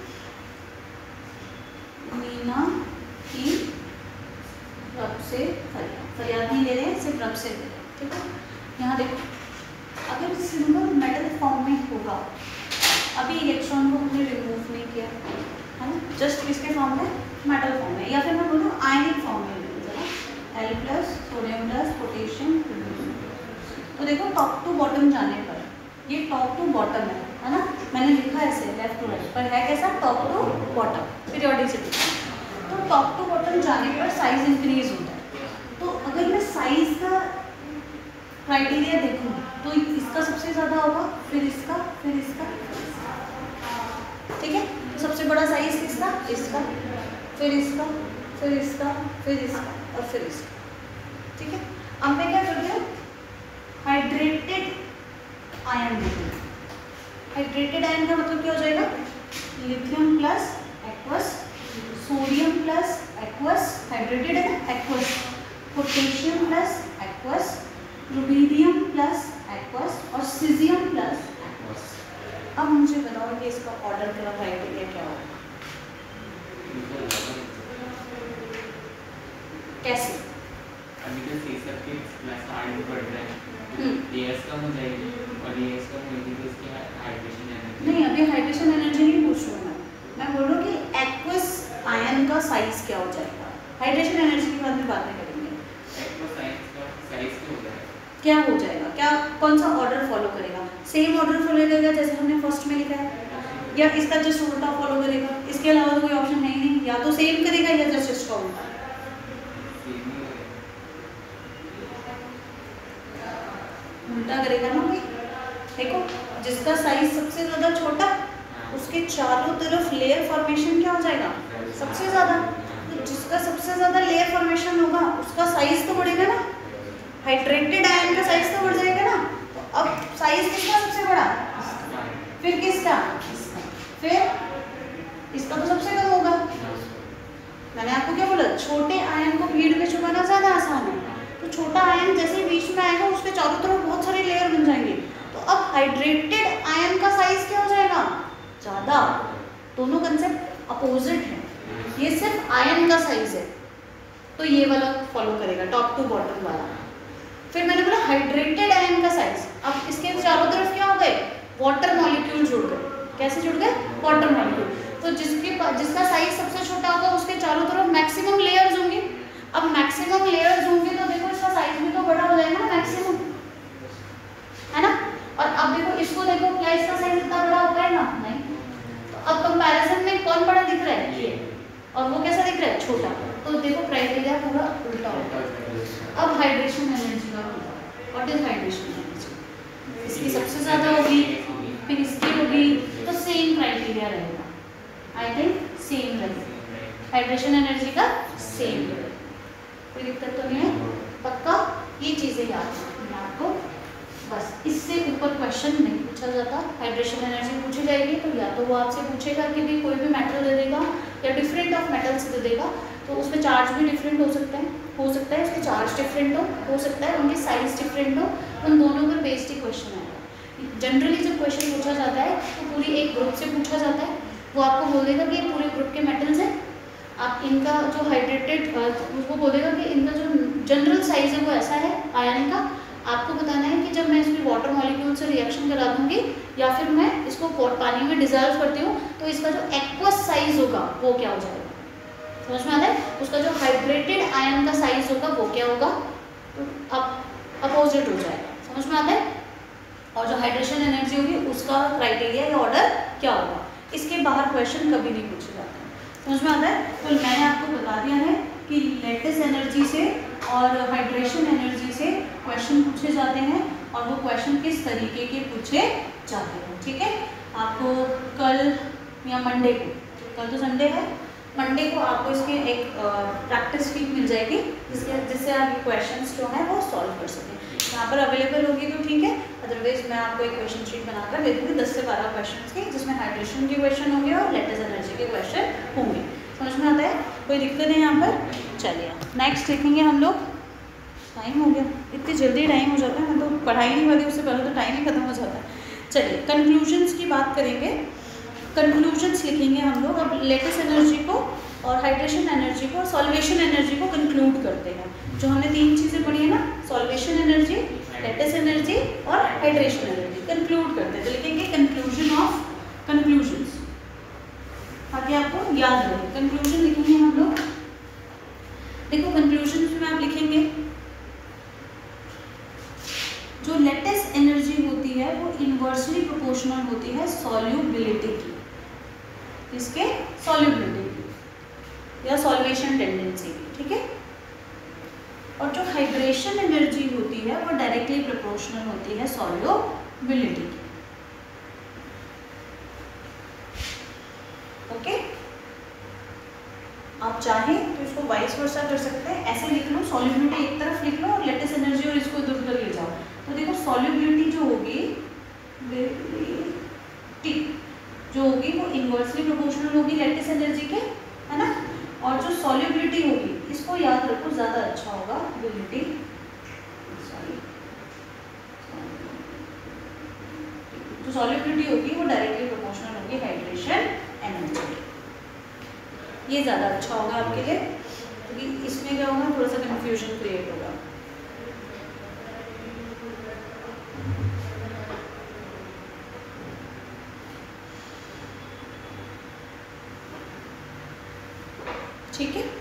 मीना की रब से फरियाद, फरियाद नहीं ले रहे हैं, सिर्फ रब से ले रहे हैं, ठीक है। यहाँ देखो अगर सिंगल मेटल फॉर्म में होगा, अभी इलेक्ट्रॉन को हमने रिमूव नहीं किया, है ना, जस्ट किसके फॉर्म में, मेटल फॉर्म में, या फिर मैं बोलूँ आयनिक फॉर्म में ले जरा, L plus sodium plus potassium. तो देखो टॉप टू बॉटम जाने पर ये टॉप टू बॉटम है, है ना, मैंने लिखा है ऐसे लेफ्ट टू राइट, पर है कैसा, टॉप टू बॉटम पीरियोडिसिटी। तो टॉप टू बॉटम जाने पर साइज इंक्रीज होता है। तो अगर मैं साइज का क्राइटेरिया देखूँ तो इसका सबसे ज़्यादा होगा, फिर इसका, फिर इसका, ठीक है। तो सबसे बड़ा साइज किसका, इसका, फिर इसका, फिर इसका, फिर इसका और फिर इसका, ठीक है। अब मैं क्या करती हूँ, हाइड्रेटेड आयन लेती हूँ। हाइड्रेटेड आयन का मतलब क्या हो जाएगा, lithium plus aqueous, sodium plus aqueous, hydrated है ना, aqueous, potassium plus aqueous, rubidium plus aqueous और सीजियम प्लस एक्वस। अब मुझे बताओ कि इसका ऑर्डर का क्राइटेरिया क्या होगा, कैसे? अभी तो सी सबके प्लस आयन बढ़ रहा है, एएस कम हो जाएगी और एएस कम होगी तो इसकी हाइड्रेशन एनर्जी नहीं, अभी हाइड्रेशन एनर्जी नहीं पूछ रहा हूँ मैं मैं बोल रहा हूँ कि एक्वस आयन का साइज क्या हो जाएगा। हाइड्रेशन एनर्जी के बाद में बात नहीं करेंगे। एक्वस आयन का साइज क्या हो जाएगा, क्या हो जाएगा, क्या कौन सा ऑर्डर फॉलो करेगा, सेम ऑर्डर फॉलो करेगा जैसे हमने फर्स्ट में लिखा है, या इसका जस्ट उल्टा फॉलो करेगा? इसके अलावा तो कोई ऑप्शन है ही नहीं, या तो सेम करेगा या जस्ट इसका उल्टा। उल्टा करेगा ना भाई। देखो, जिसका साइज सबसे ज्यादा छोटा उसके चारों तरफ लेयर फॉर्मेशन क्या हो जाएगा, सबसे ज्यादा। तो जिसका सबसे ज्यादा लेयर फॉर्मेशन होगा उसका साइज तो बढ़ेगा ना, हाइड्रेटेड आयन का साइज तो बढ़ जाएगा ना। तो अब साइज किसका सबसे बड़ा, फिर किसका, फिर इसका तो सबसे कम होगा। मैंने आपको क्या बोला, छोटे आयन को भीड़ में छुपाना ज्यादा आसान है। तो छोटा आयन जैसे ही बीच में आएगा उसके चारों तरफ बहुत सारे लेयर बन जाएंगे। तो अब हाइड्रेटेड आयन का साइज क्या हो जाएगा, ज्यादा। दोनों कंसेप्ट अपोजिट है, ये सिर्फ आयन का साइज है तो ये वाला फॉलो करेगा, टॉप टू बॉटम वाला। फिर मैंने बोला हाइड्रेटेड आयन का साइज, अब इसके चारों तरफ क्या हो गए, वाटर मॉलिक्यूल जुड़ गए। कैसे जुड़ गए, वाटर मॉलिक्यूल। तो जिसके जिसका साइज सबसे छोटा होगा उसके चारों तरफ मैक्सिमम लेयर्स होंगे। अब मैक्सिमम लेयर्स होंगे तो देखो इसका साइज भी तो बड़ा हो जाएगा ना, मैक्सिमम, है ना। और अब देखो इसको देखो, क्या इसका साइज इतना बड़ा हो पाएगा, नहीं। तो अब कंपैरिजन में कौन बड़ा दिख रहा है, ये, और वो कैसा दिख रहा है, छोटा। तो देखो क्राइटेरिया पूरा उल्टा होगा। अब हाइड्रेशन एनर्जी का होगा, व्हाट इज हाइड्रेशन एनर्जी, इसकी सबसे ज्यादा होगी, फिर इसकी होगी, तो सेम क्राइटेरिया रहेगा। आई थिंक सेम रहेगा, हाइड्रेशन एनर्जी का सेम रहेगा, कोई दिक्कत तो नहीं है, पक्का। ये चीजें याद रखनी है आपको, बस इससे ऊपर क्वेश्चन नहीं पूछा जाता। हाइड्रेशन एनर्जी पूछी जाएगी तो या तो वो आपसे पूछेगा कि भी कोई भी मेटल दे देगा या डिफरेंट ऑफ मेटल्स दे देगा, तो उसमें चार्ज भी डिफरेंट हो सकता है हो सकता है उसके चार्ज डिफरेंट हो हो सकता है उनकी साइज डिफरेंट हो, उन दोनों पर बेस्ड ही क्वेश्चन आएगा। जनरली जब क्वेश्चन पूछा जाता है तो पूरी एक ग्रुप से पूछा जाता है, वो आपको बोल देगा कि ये पूरे ग्रुप के मेटल्स हैं, आप इनका जो हाइड्रेटेड उसको बोलेगा कि इनका जो जनरल साइज है वो ऐसा है आयन का। आपको बताना है कि जब मैं इसकी वाटर मॉलिक्यूल से रिएक्शन करा दूंगी या फिर मैं इसको पानी में डिजॉल्व करती हूँ तो इसका जो एक्वस साइज होगा वो क्या हो जाएगा, समझ में आता है। उसका जो हाइड्रेटेड आयन का साइज होगा वो क्या होगा, तो अब अपोजिट हो जाएगा, समझ में आता है। और जो हाइड्रेशन एनर्जी होगी उसका क्राइटेरिया या ऑर्डर क्या होगा, इसके बाहर क्वेश्चन कभी नहीं पूछे जाते हैं, समझ में आता है। तो मैंने आपको बता दिया है कि लेटिस एनर्जी से और हाइड्रेशन एनर्जी से क्वेश्चन पूछे जाते हैं और वो क्वेश्चन किस तरीके के पूछे जाते हैं, ठीक है। आपको कल या मंडे को, कल तो संडे है, मंडे को आपको इसके एक प्रैक्टिस शीट मिल जाएगी जिसके जिससे आप ये क्वेश्चंस जो हैं वो सॉल्व कर सकें। यहाँ पर अवेलेबल होगी तो ठीक है, अदरवाइज मैं आपको एक क्वेश्चन शीट बनाकर दे दूँगी दस से बारह क्वेश्चन की, जिसमें हाइड्रेशन के क्वेश्चन होंगे और लेटिस एनर्जी के क्वेश्चन होंगे, समझ में आता है। कोई दिक्कत है यहाँ पर, चलिए नेक्स्ट देखेंगे हम लोग। टाइम हो गया, इतनी जल्दी टाइम हो जाता है, मैं तो पढ़ाई नहीं करती उससे पहले तो टाइम ही खत्म हो जाता है। चलिए कंक्लूजन्स की बात करेंगे, कंक्लूजन्स लिखेंगे हम लोग। अब लेटिस एनर्जी को और हाइड्रेशन एनर्जी को और सॉल्वेशन एनर्जी को कंक्लूड करते हैं। जो हमने तीन चीज़ें पढ़ी है ना, सॉल्वेशन एनर्जी, लेटिस एनर्जी और हाइड्रेशन एनर्जी, कंक्लूड करते हैं। तो लिखेंगे कंक्लूजन ऑफ कंक्लूजन्स, ताकि आपको याद रहे। कंक्लूजन लिखेंगे हम लोग, देखो कंक्लूजन में आप लिखेंगे जो लेटिस एनर्जी होती है वो इनवर्सली प्रोपोर्शनल होती है सॉल्युबिलिटी की, इसके सॉल्युबिलिटी की या सॉल्वेशन टेंडेंसी की, ठीक है। और जो हाइड्रेशन एनर्जी होती है वो डायरेक्टली प्रोपोर्शनल होती है सॉल्युबिलिटी की। आप चाहें तो इसको वाइस वर्सा कर सकते हैं, ऐसे लिख लो, सॉल्युबिलिटी एक तरफ लिख लो और लेटेस्ट एनर्जी और इसको इधर उधर ले जाओ। तो देखो सॉल्युबिलिटी जो होगी टी जो होगी वो इनवर्सली प्रोपोर्शनल होगी लेटेस्ट एनर्जी के, है ना। और जो सॉल्युबिलिटी होगी इसको याद रखो, ज़्यादा अच्छा होगा, बिलिटी सॉरी जो सॉल्युबिलिटी होगी वो डायरेक्टली प्रोपोर्शनल होगी हाइड्रेशन एनर्जी। ये ज़्यादा अच्छा होगा आपके लिए, क्योंकि तो इसमें क्या होगा, थोड़ा सा कंफ्यूजन क्रिएट होगा। ठीक है,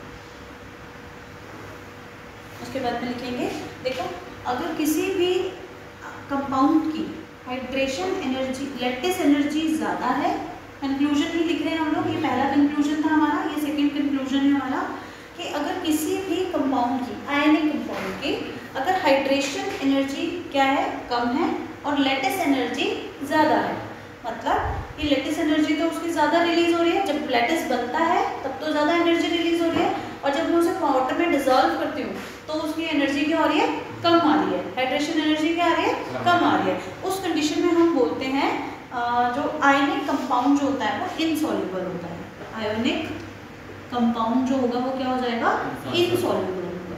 उसके बाद में लिखेंगे, देखो अगर किसी भी कंपाउंड की हाइड्रेशन एनर्जी लेटेस्ट एनर्जी ज़्यादा है, कंक्लूजन ही लिख रहे हैं हम लोग, ये पहला कंक्लूजन था हमारा, ये सेकंड कंक्लूजन है हमारा, कि अगर किसी भी कंपाउंड की आयनिक कंपाउंड की अगर हाइड्रेशन एनर्जी क्या है, कम है, और लेटेस्ट एनर्जी ज़्यादा है, मतलब ये लेटेस्ट एनर्जी तो उसकी ज़्यादा रिलीज हो रही है, जब लेटेस्ट बनता है तब तो ज़्यादा एनर्जी रिलीज हो रही है, और जब मैं उसे वाटर में डिजोल्व करती हूँ तो उसकी एनर्जी क्या हो रही है, कम आ रही है, हाइड्रेशन एनर्जी क्या आ रही है, कम आ रही है। उस कंडीशन में हम बोलते हैं जो आयनिक कंपाउंड जो होता है वो इनसॉल्युबल होता है। आयोनिक कंपाउंड जो होगा वो क्या हो जाएगा, इनसॉल्युबल होगा।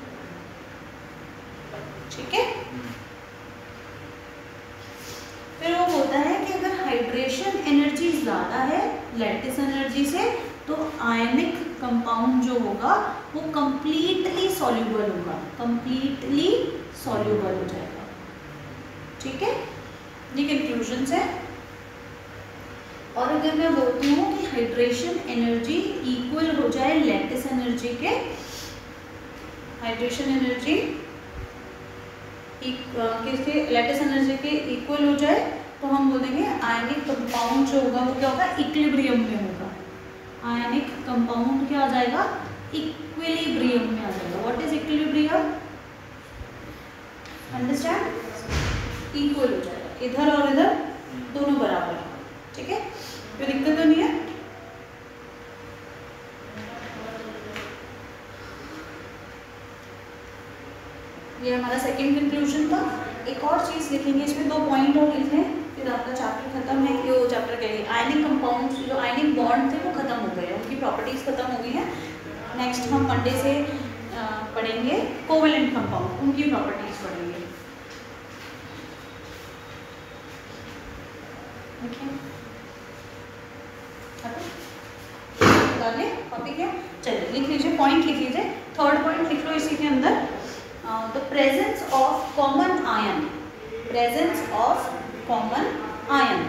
ठीक है, फिर वो होता है कि अगर हाइड्रेशन एनर्जी ज़्यादा है लैटिस एनर्जी से, तो आयनिक कंपाउंड जो होगा वो कंप्लीटली सॉल्युबल होगा, कंप्लीटली सॉल्युबल हो जाएगा। ठीक है, ये कंक्लूजन है। और अगर मैं बोलती हूँ कि हाइड्रेशन एनर्जी इक्वल हो जाए लैटिस एनर्जी के, हाइड्रेशन एनर्जी किसके, लैटिस एनर्जी के इक्वल हो जाए, तो हम बोलेंगे आयनिक कंपाउंड जो होगा वो क्या होगा, इक्विलिब्रियम में होगा। आयनिक कंपाउंड क्या आ जाएगा, इक्विलिब्रियम में आ जाएगा। What is equilibrium, understand, equal हो जाएगा, इधर और इधर दोनों बराबर। ठीक है, कोई दिक्कत तो नहीं है। ये हमारा सेकंड कंक्लूजन था। एक और चीज़ लिखेंगे, इसमें दो पॉइंट और लिख लें, फिर आपका चैप्टर खत्म है। ये चैप्टर कहेंगे आयनिक कंपाउंड, जो आयनिक बॉन्ड थे वो खत्म हो गए, उनकी प्रॉपर्टीज खत्म हो गई हैं। नेक्स्ट हम मंडे से पढ़ेंगे कोवेलेंट कंपाउंड, उनकी प्रॉपर्टीज पढ़ेंगे। टॉपिक है, चलिए लिख लीजिए, पॉइंट लिख लीजिए, थर्ड पॉइंट लिख लो इसी के अंदर, the presence of common ion, presence of common ion,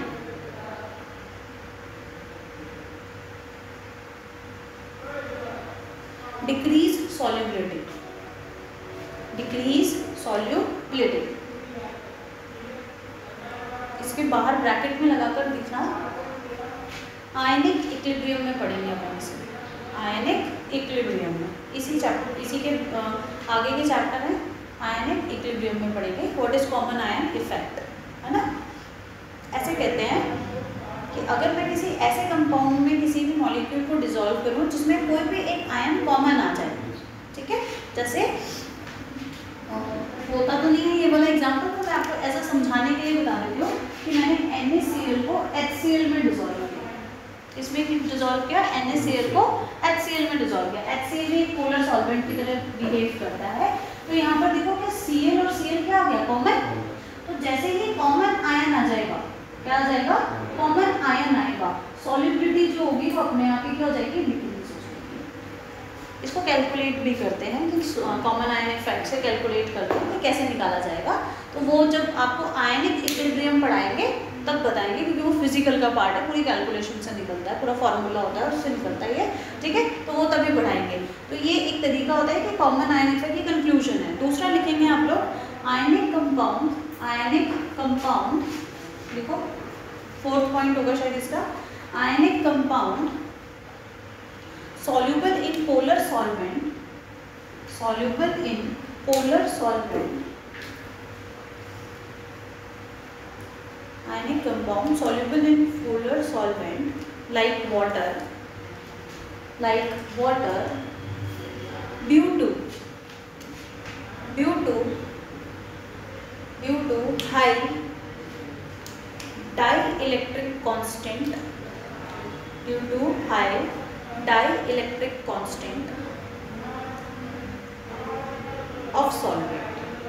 decrease solubility, decrease solubility. इसके बाहर ब्रैकेट में लगाकर लिखना, आयनिक इक्विलिब्रियम में पढ़ेंगे अपन इसे, आयनिक इक्विलिब्रियम में, इसी चैप्टर, इसी के आगे के चैप्टर है आयनिक इक्विलिब्रियम में पढ़ेंगे what is common ion effect, है ना। ऐसे कहते हैं कि अगर मैं किसी ऐसे कंपाउंड में किसी भी मॉलिक्यूल को डिसॉल्व करूं जिसमें कोई भी एक आयन कॉमन आ जाए, ठीक है, जैसे होता तो नहीं है ये वाला एग्जाम्पल, तो मैं आपको ऐसा समझाने के लिए बता देती हूँ कि मैंने एन ए सी एल को एच सी एल में डिसॉल्व किया, इसमें डिसॉल्व किया, एन ए सी एल को एच सी एल में डिसॉल्व किया। एच सी एल एक पोलर सॉल्वेंट की तरह बिहेव करता है, तो यहाँ पर देखो कि सी एल और सी एल क्या आ गया, कॉमन। तो जैसे ही कॉमन आयन आ जाएगा, क्या आ जाएगा, कॉमन आयन आएगा, सॉल्युबिलिटी जो होगी वो अपने आप ही क्या हो जाएगी, डिक्रीज हो जाएगी। इसको कैलकुलेट भी करते हैं कि कॉमन आयन इफेक्ट से कैलकुलेट करते हैं कि कैसे निकाला जाएगा, तो वो जब आपको आयनिक इक्विलिब्रियम पढ़ाएंगे तब बताएंगे, क्योंकि वो फिजिकल का पार्ट है, पूरी कैलकुलेशन से निकलता है, पूरा फॉर्मूला होता है उससे निकलता ही है, ठीक है, तो वो तभी पढ़ाएंगे। तो ये एक तरीका होता है कि कॉमन आयन इफेक्ट की कंक्लूजन है। दूसरा लिखेंगे आप लोग आयनिक कंपाउंड, आयनिक कंपाउंड लिखो, फोर्थ पॉइंट होगा शायद इसका, ionic compound soluble in polar solvent, soluble in polar solvent, ionic compound soluble in polar solvent like water, like water due to due to due to high dielectric constant due to high dielectric constant of solvent.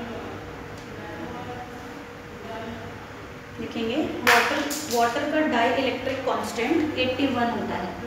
लिखेंगे वाटर वाटर का डाई इलेक्ट्रिक कॉन्स्टेंट इक्यासी होता है।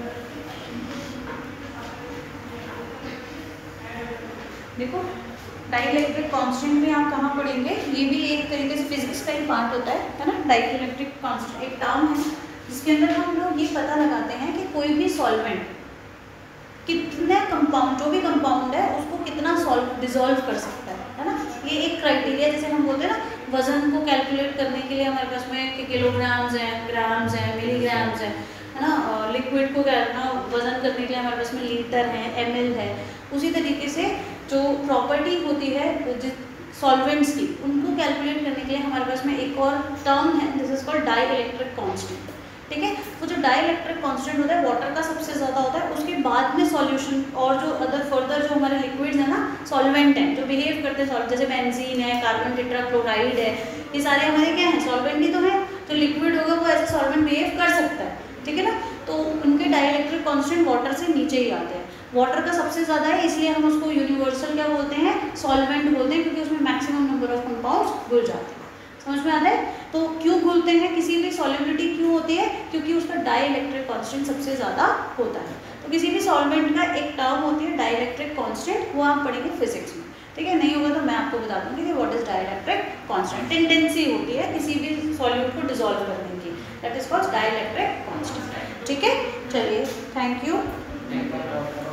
देखो डाई इलेक्ट्रिक कॉन्स्टेंट भी आप कहाँ पढ़ेंगे, ये भी एक तरीके से फिजिक्स का ही पार्ट होता है है ना। डाई इलेक्ट्रिक कॉन्स्टेंट एक टर्म है जिसके अंदर हम लोग ये पता लगाते हैं कि कोई भी सॉल्वेंट कितने कंपाउंड, जो भी कंपाउंड है उसको कितना सॉल्व डिजोल्व कर सकता है है ना। ये एक क्राइटेरिया, जैसे हम बोलते हैं ना वजन को कैलकुलेट करने के लिए हमारे पास में कि किलोग्राम्स हैं, ग्राम्स हैं, मिलीग्राम्स हैं, है ना। लिक्विड को क्या ना वजन करने के लिए हमारे पास में लीटर है, एमएल है। उसी तरीके से जो प्रॉपर्टी होती है सॉल्वेंट्स की, उनको कैलकुलेट करने के लिए हमारे पास में एक और टर्म है, this is called dielectric constant. ठीक है, वो जो डाई इलेक्ट्रिक कॉन्स्टेंट होता है वाटर का सबसे ज़्यादा होता है, उसके बाद में सॉल्यूशन और जो अदर फर्दर जो हमारे लिक्विड्स हैं ना, सॉल्वेंट हैं जो बिहेव करते हैं, जैसे बेंजीन है, कार्बन टेट्राक्लोराइड है, ये सारे हमारे क्या हैं, सॉल्वेंट ही तो हैं। जो लिक्विड होगा वो ऐसे सॉल्वेंट बिहेव कर सकता है, ठीक है ना। तो उनके डाई इलेक्ट्रिक कॉन्स्टेंट वाटर से नीचे ही आते हैं। वाटर का सबसे ज़्यादा है, इसलिए हम उसको यूनिवर्सल क्या बोलते हैं, सॉल्वेंट बोलते हैं, क्योंकि उसमें मैक्सिमम नंबर ऑफ कंपाउंड्स घुल जाते हैं। समझ में आता है। तो क्यों घुलते हैं, किसी भी सॉल्युबिलिटी क्यों होती है, क्योंकि उसका डाई इलेक्ट्रिक कॉन्स्टेंट सबसे ज़्यादा होता है। तो किसी भी सॉल्वेंट का एक टर्म होती है डाई इलेक्ट्रिक कॉन्स्टेंट, वो आप पढ़ेंगे फिजिक्स में, ठीक है। नहीं होगा तो मैं आपको बता दूँगी कि what is dielectric constant. Tendency होती है किसी भी सॉल्यूट को डिजोल्व करने की, that is called dielectric constant, ठीक है। चलिए, थैंक यू।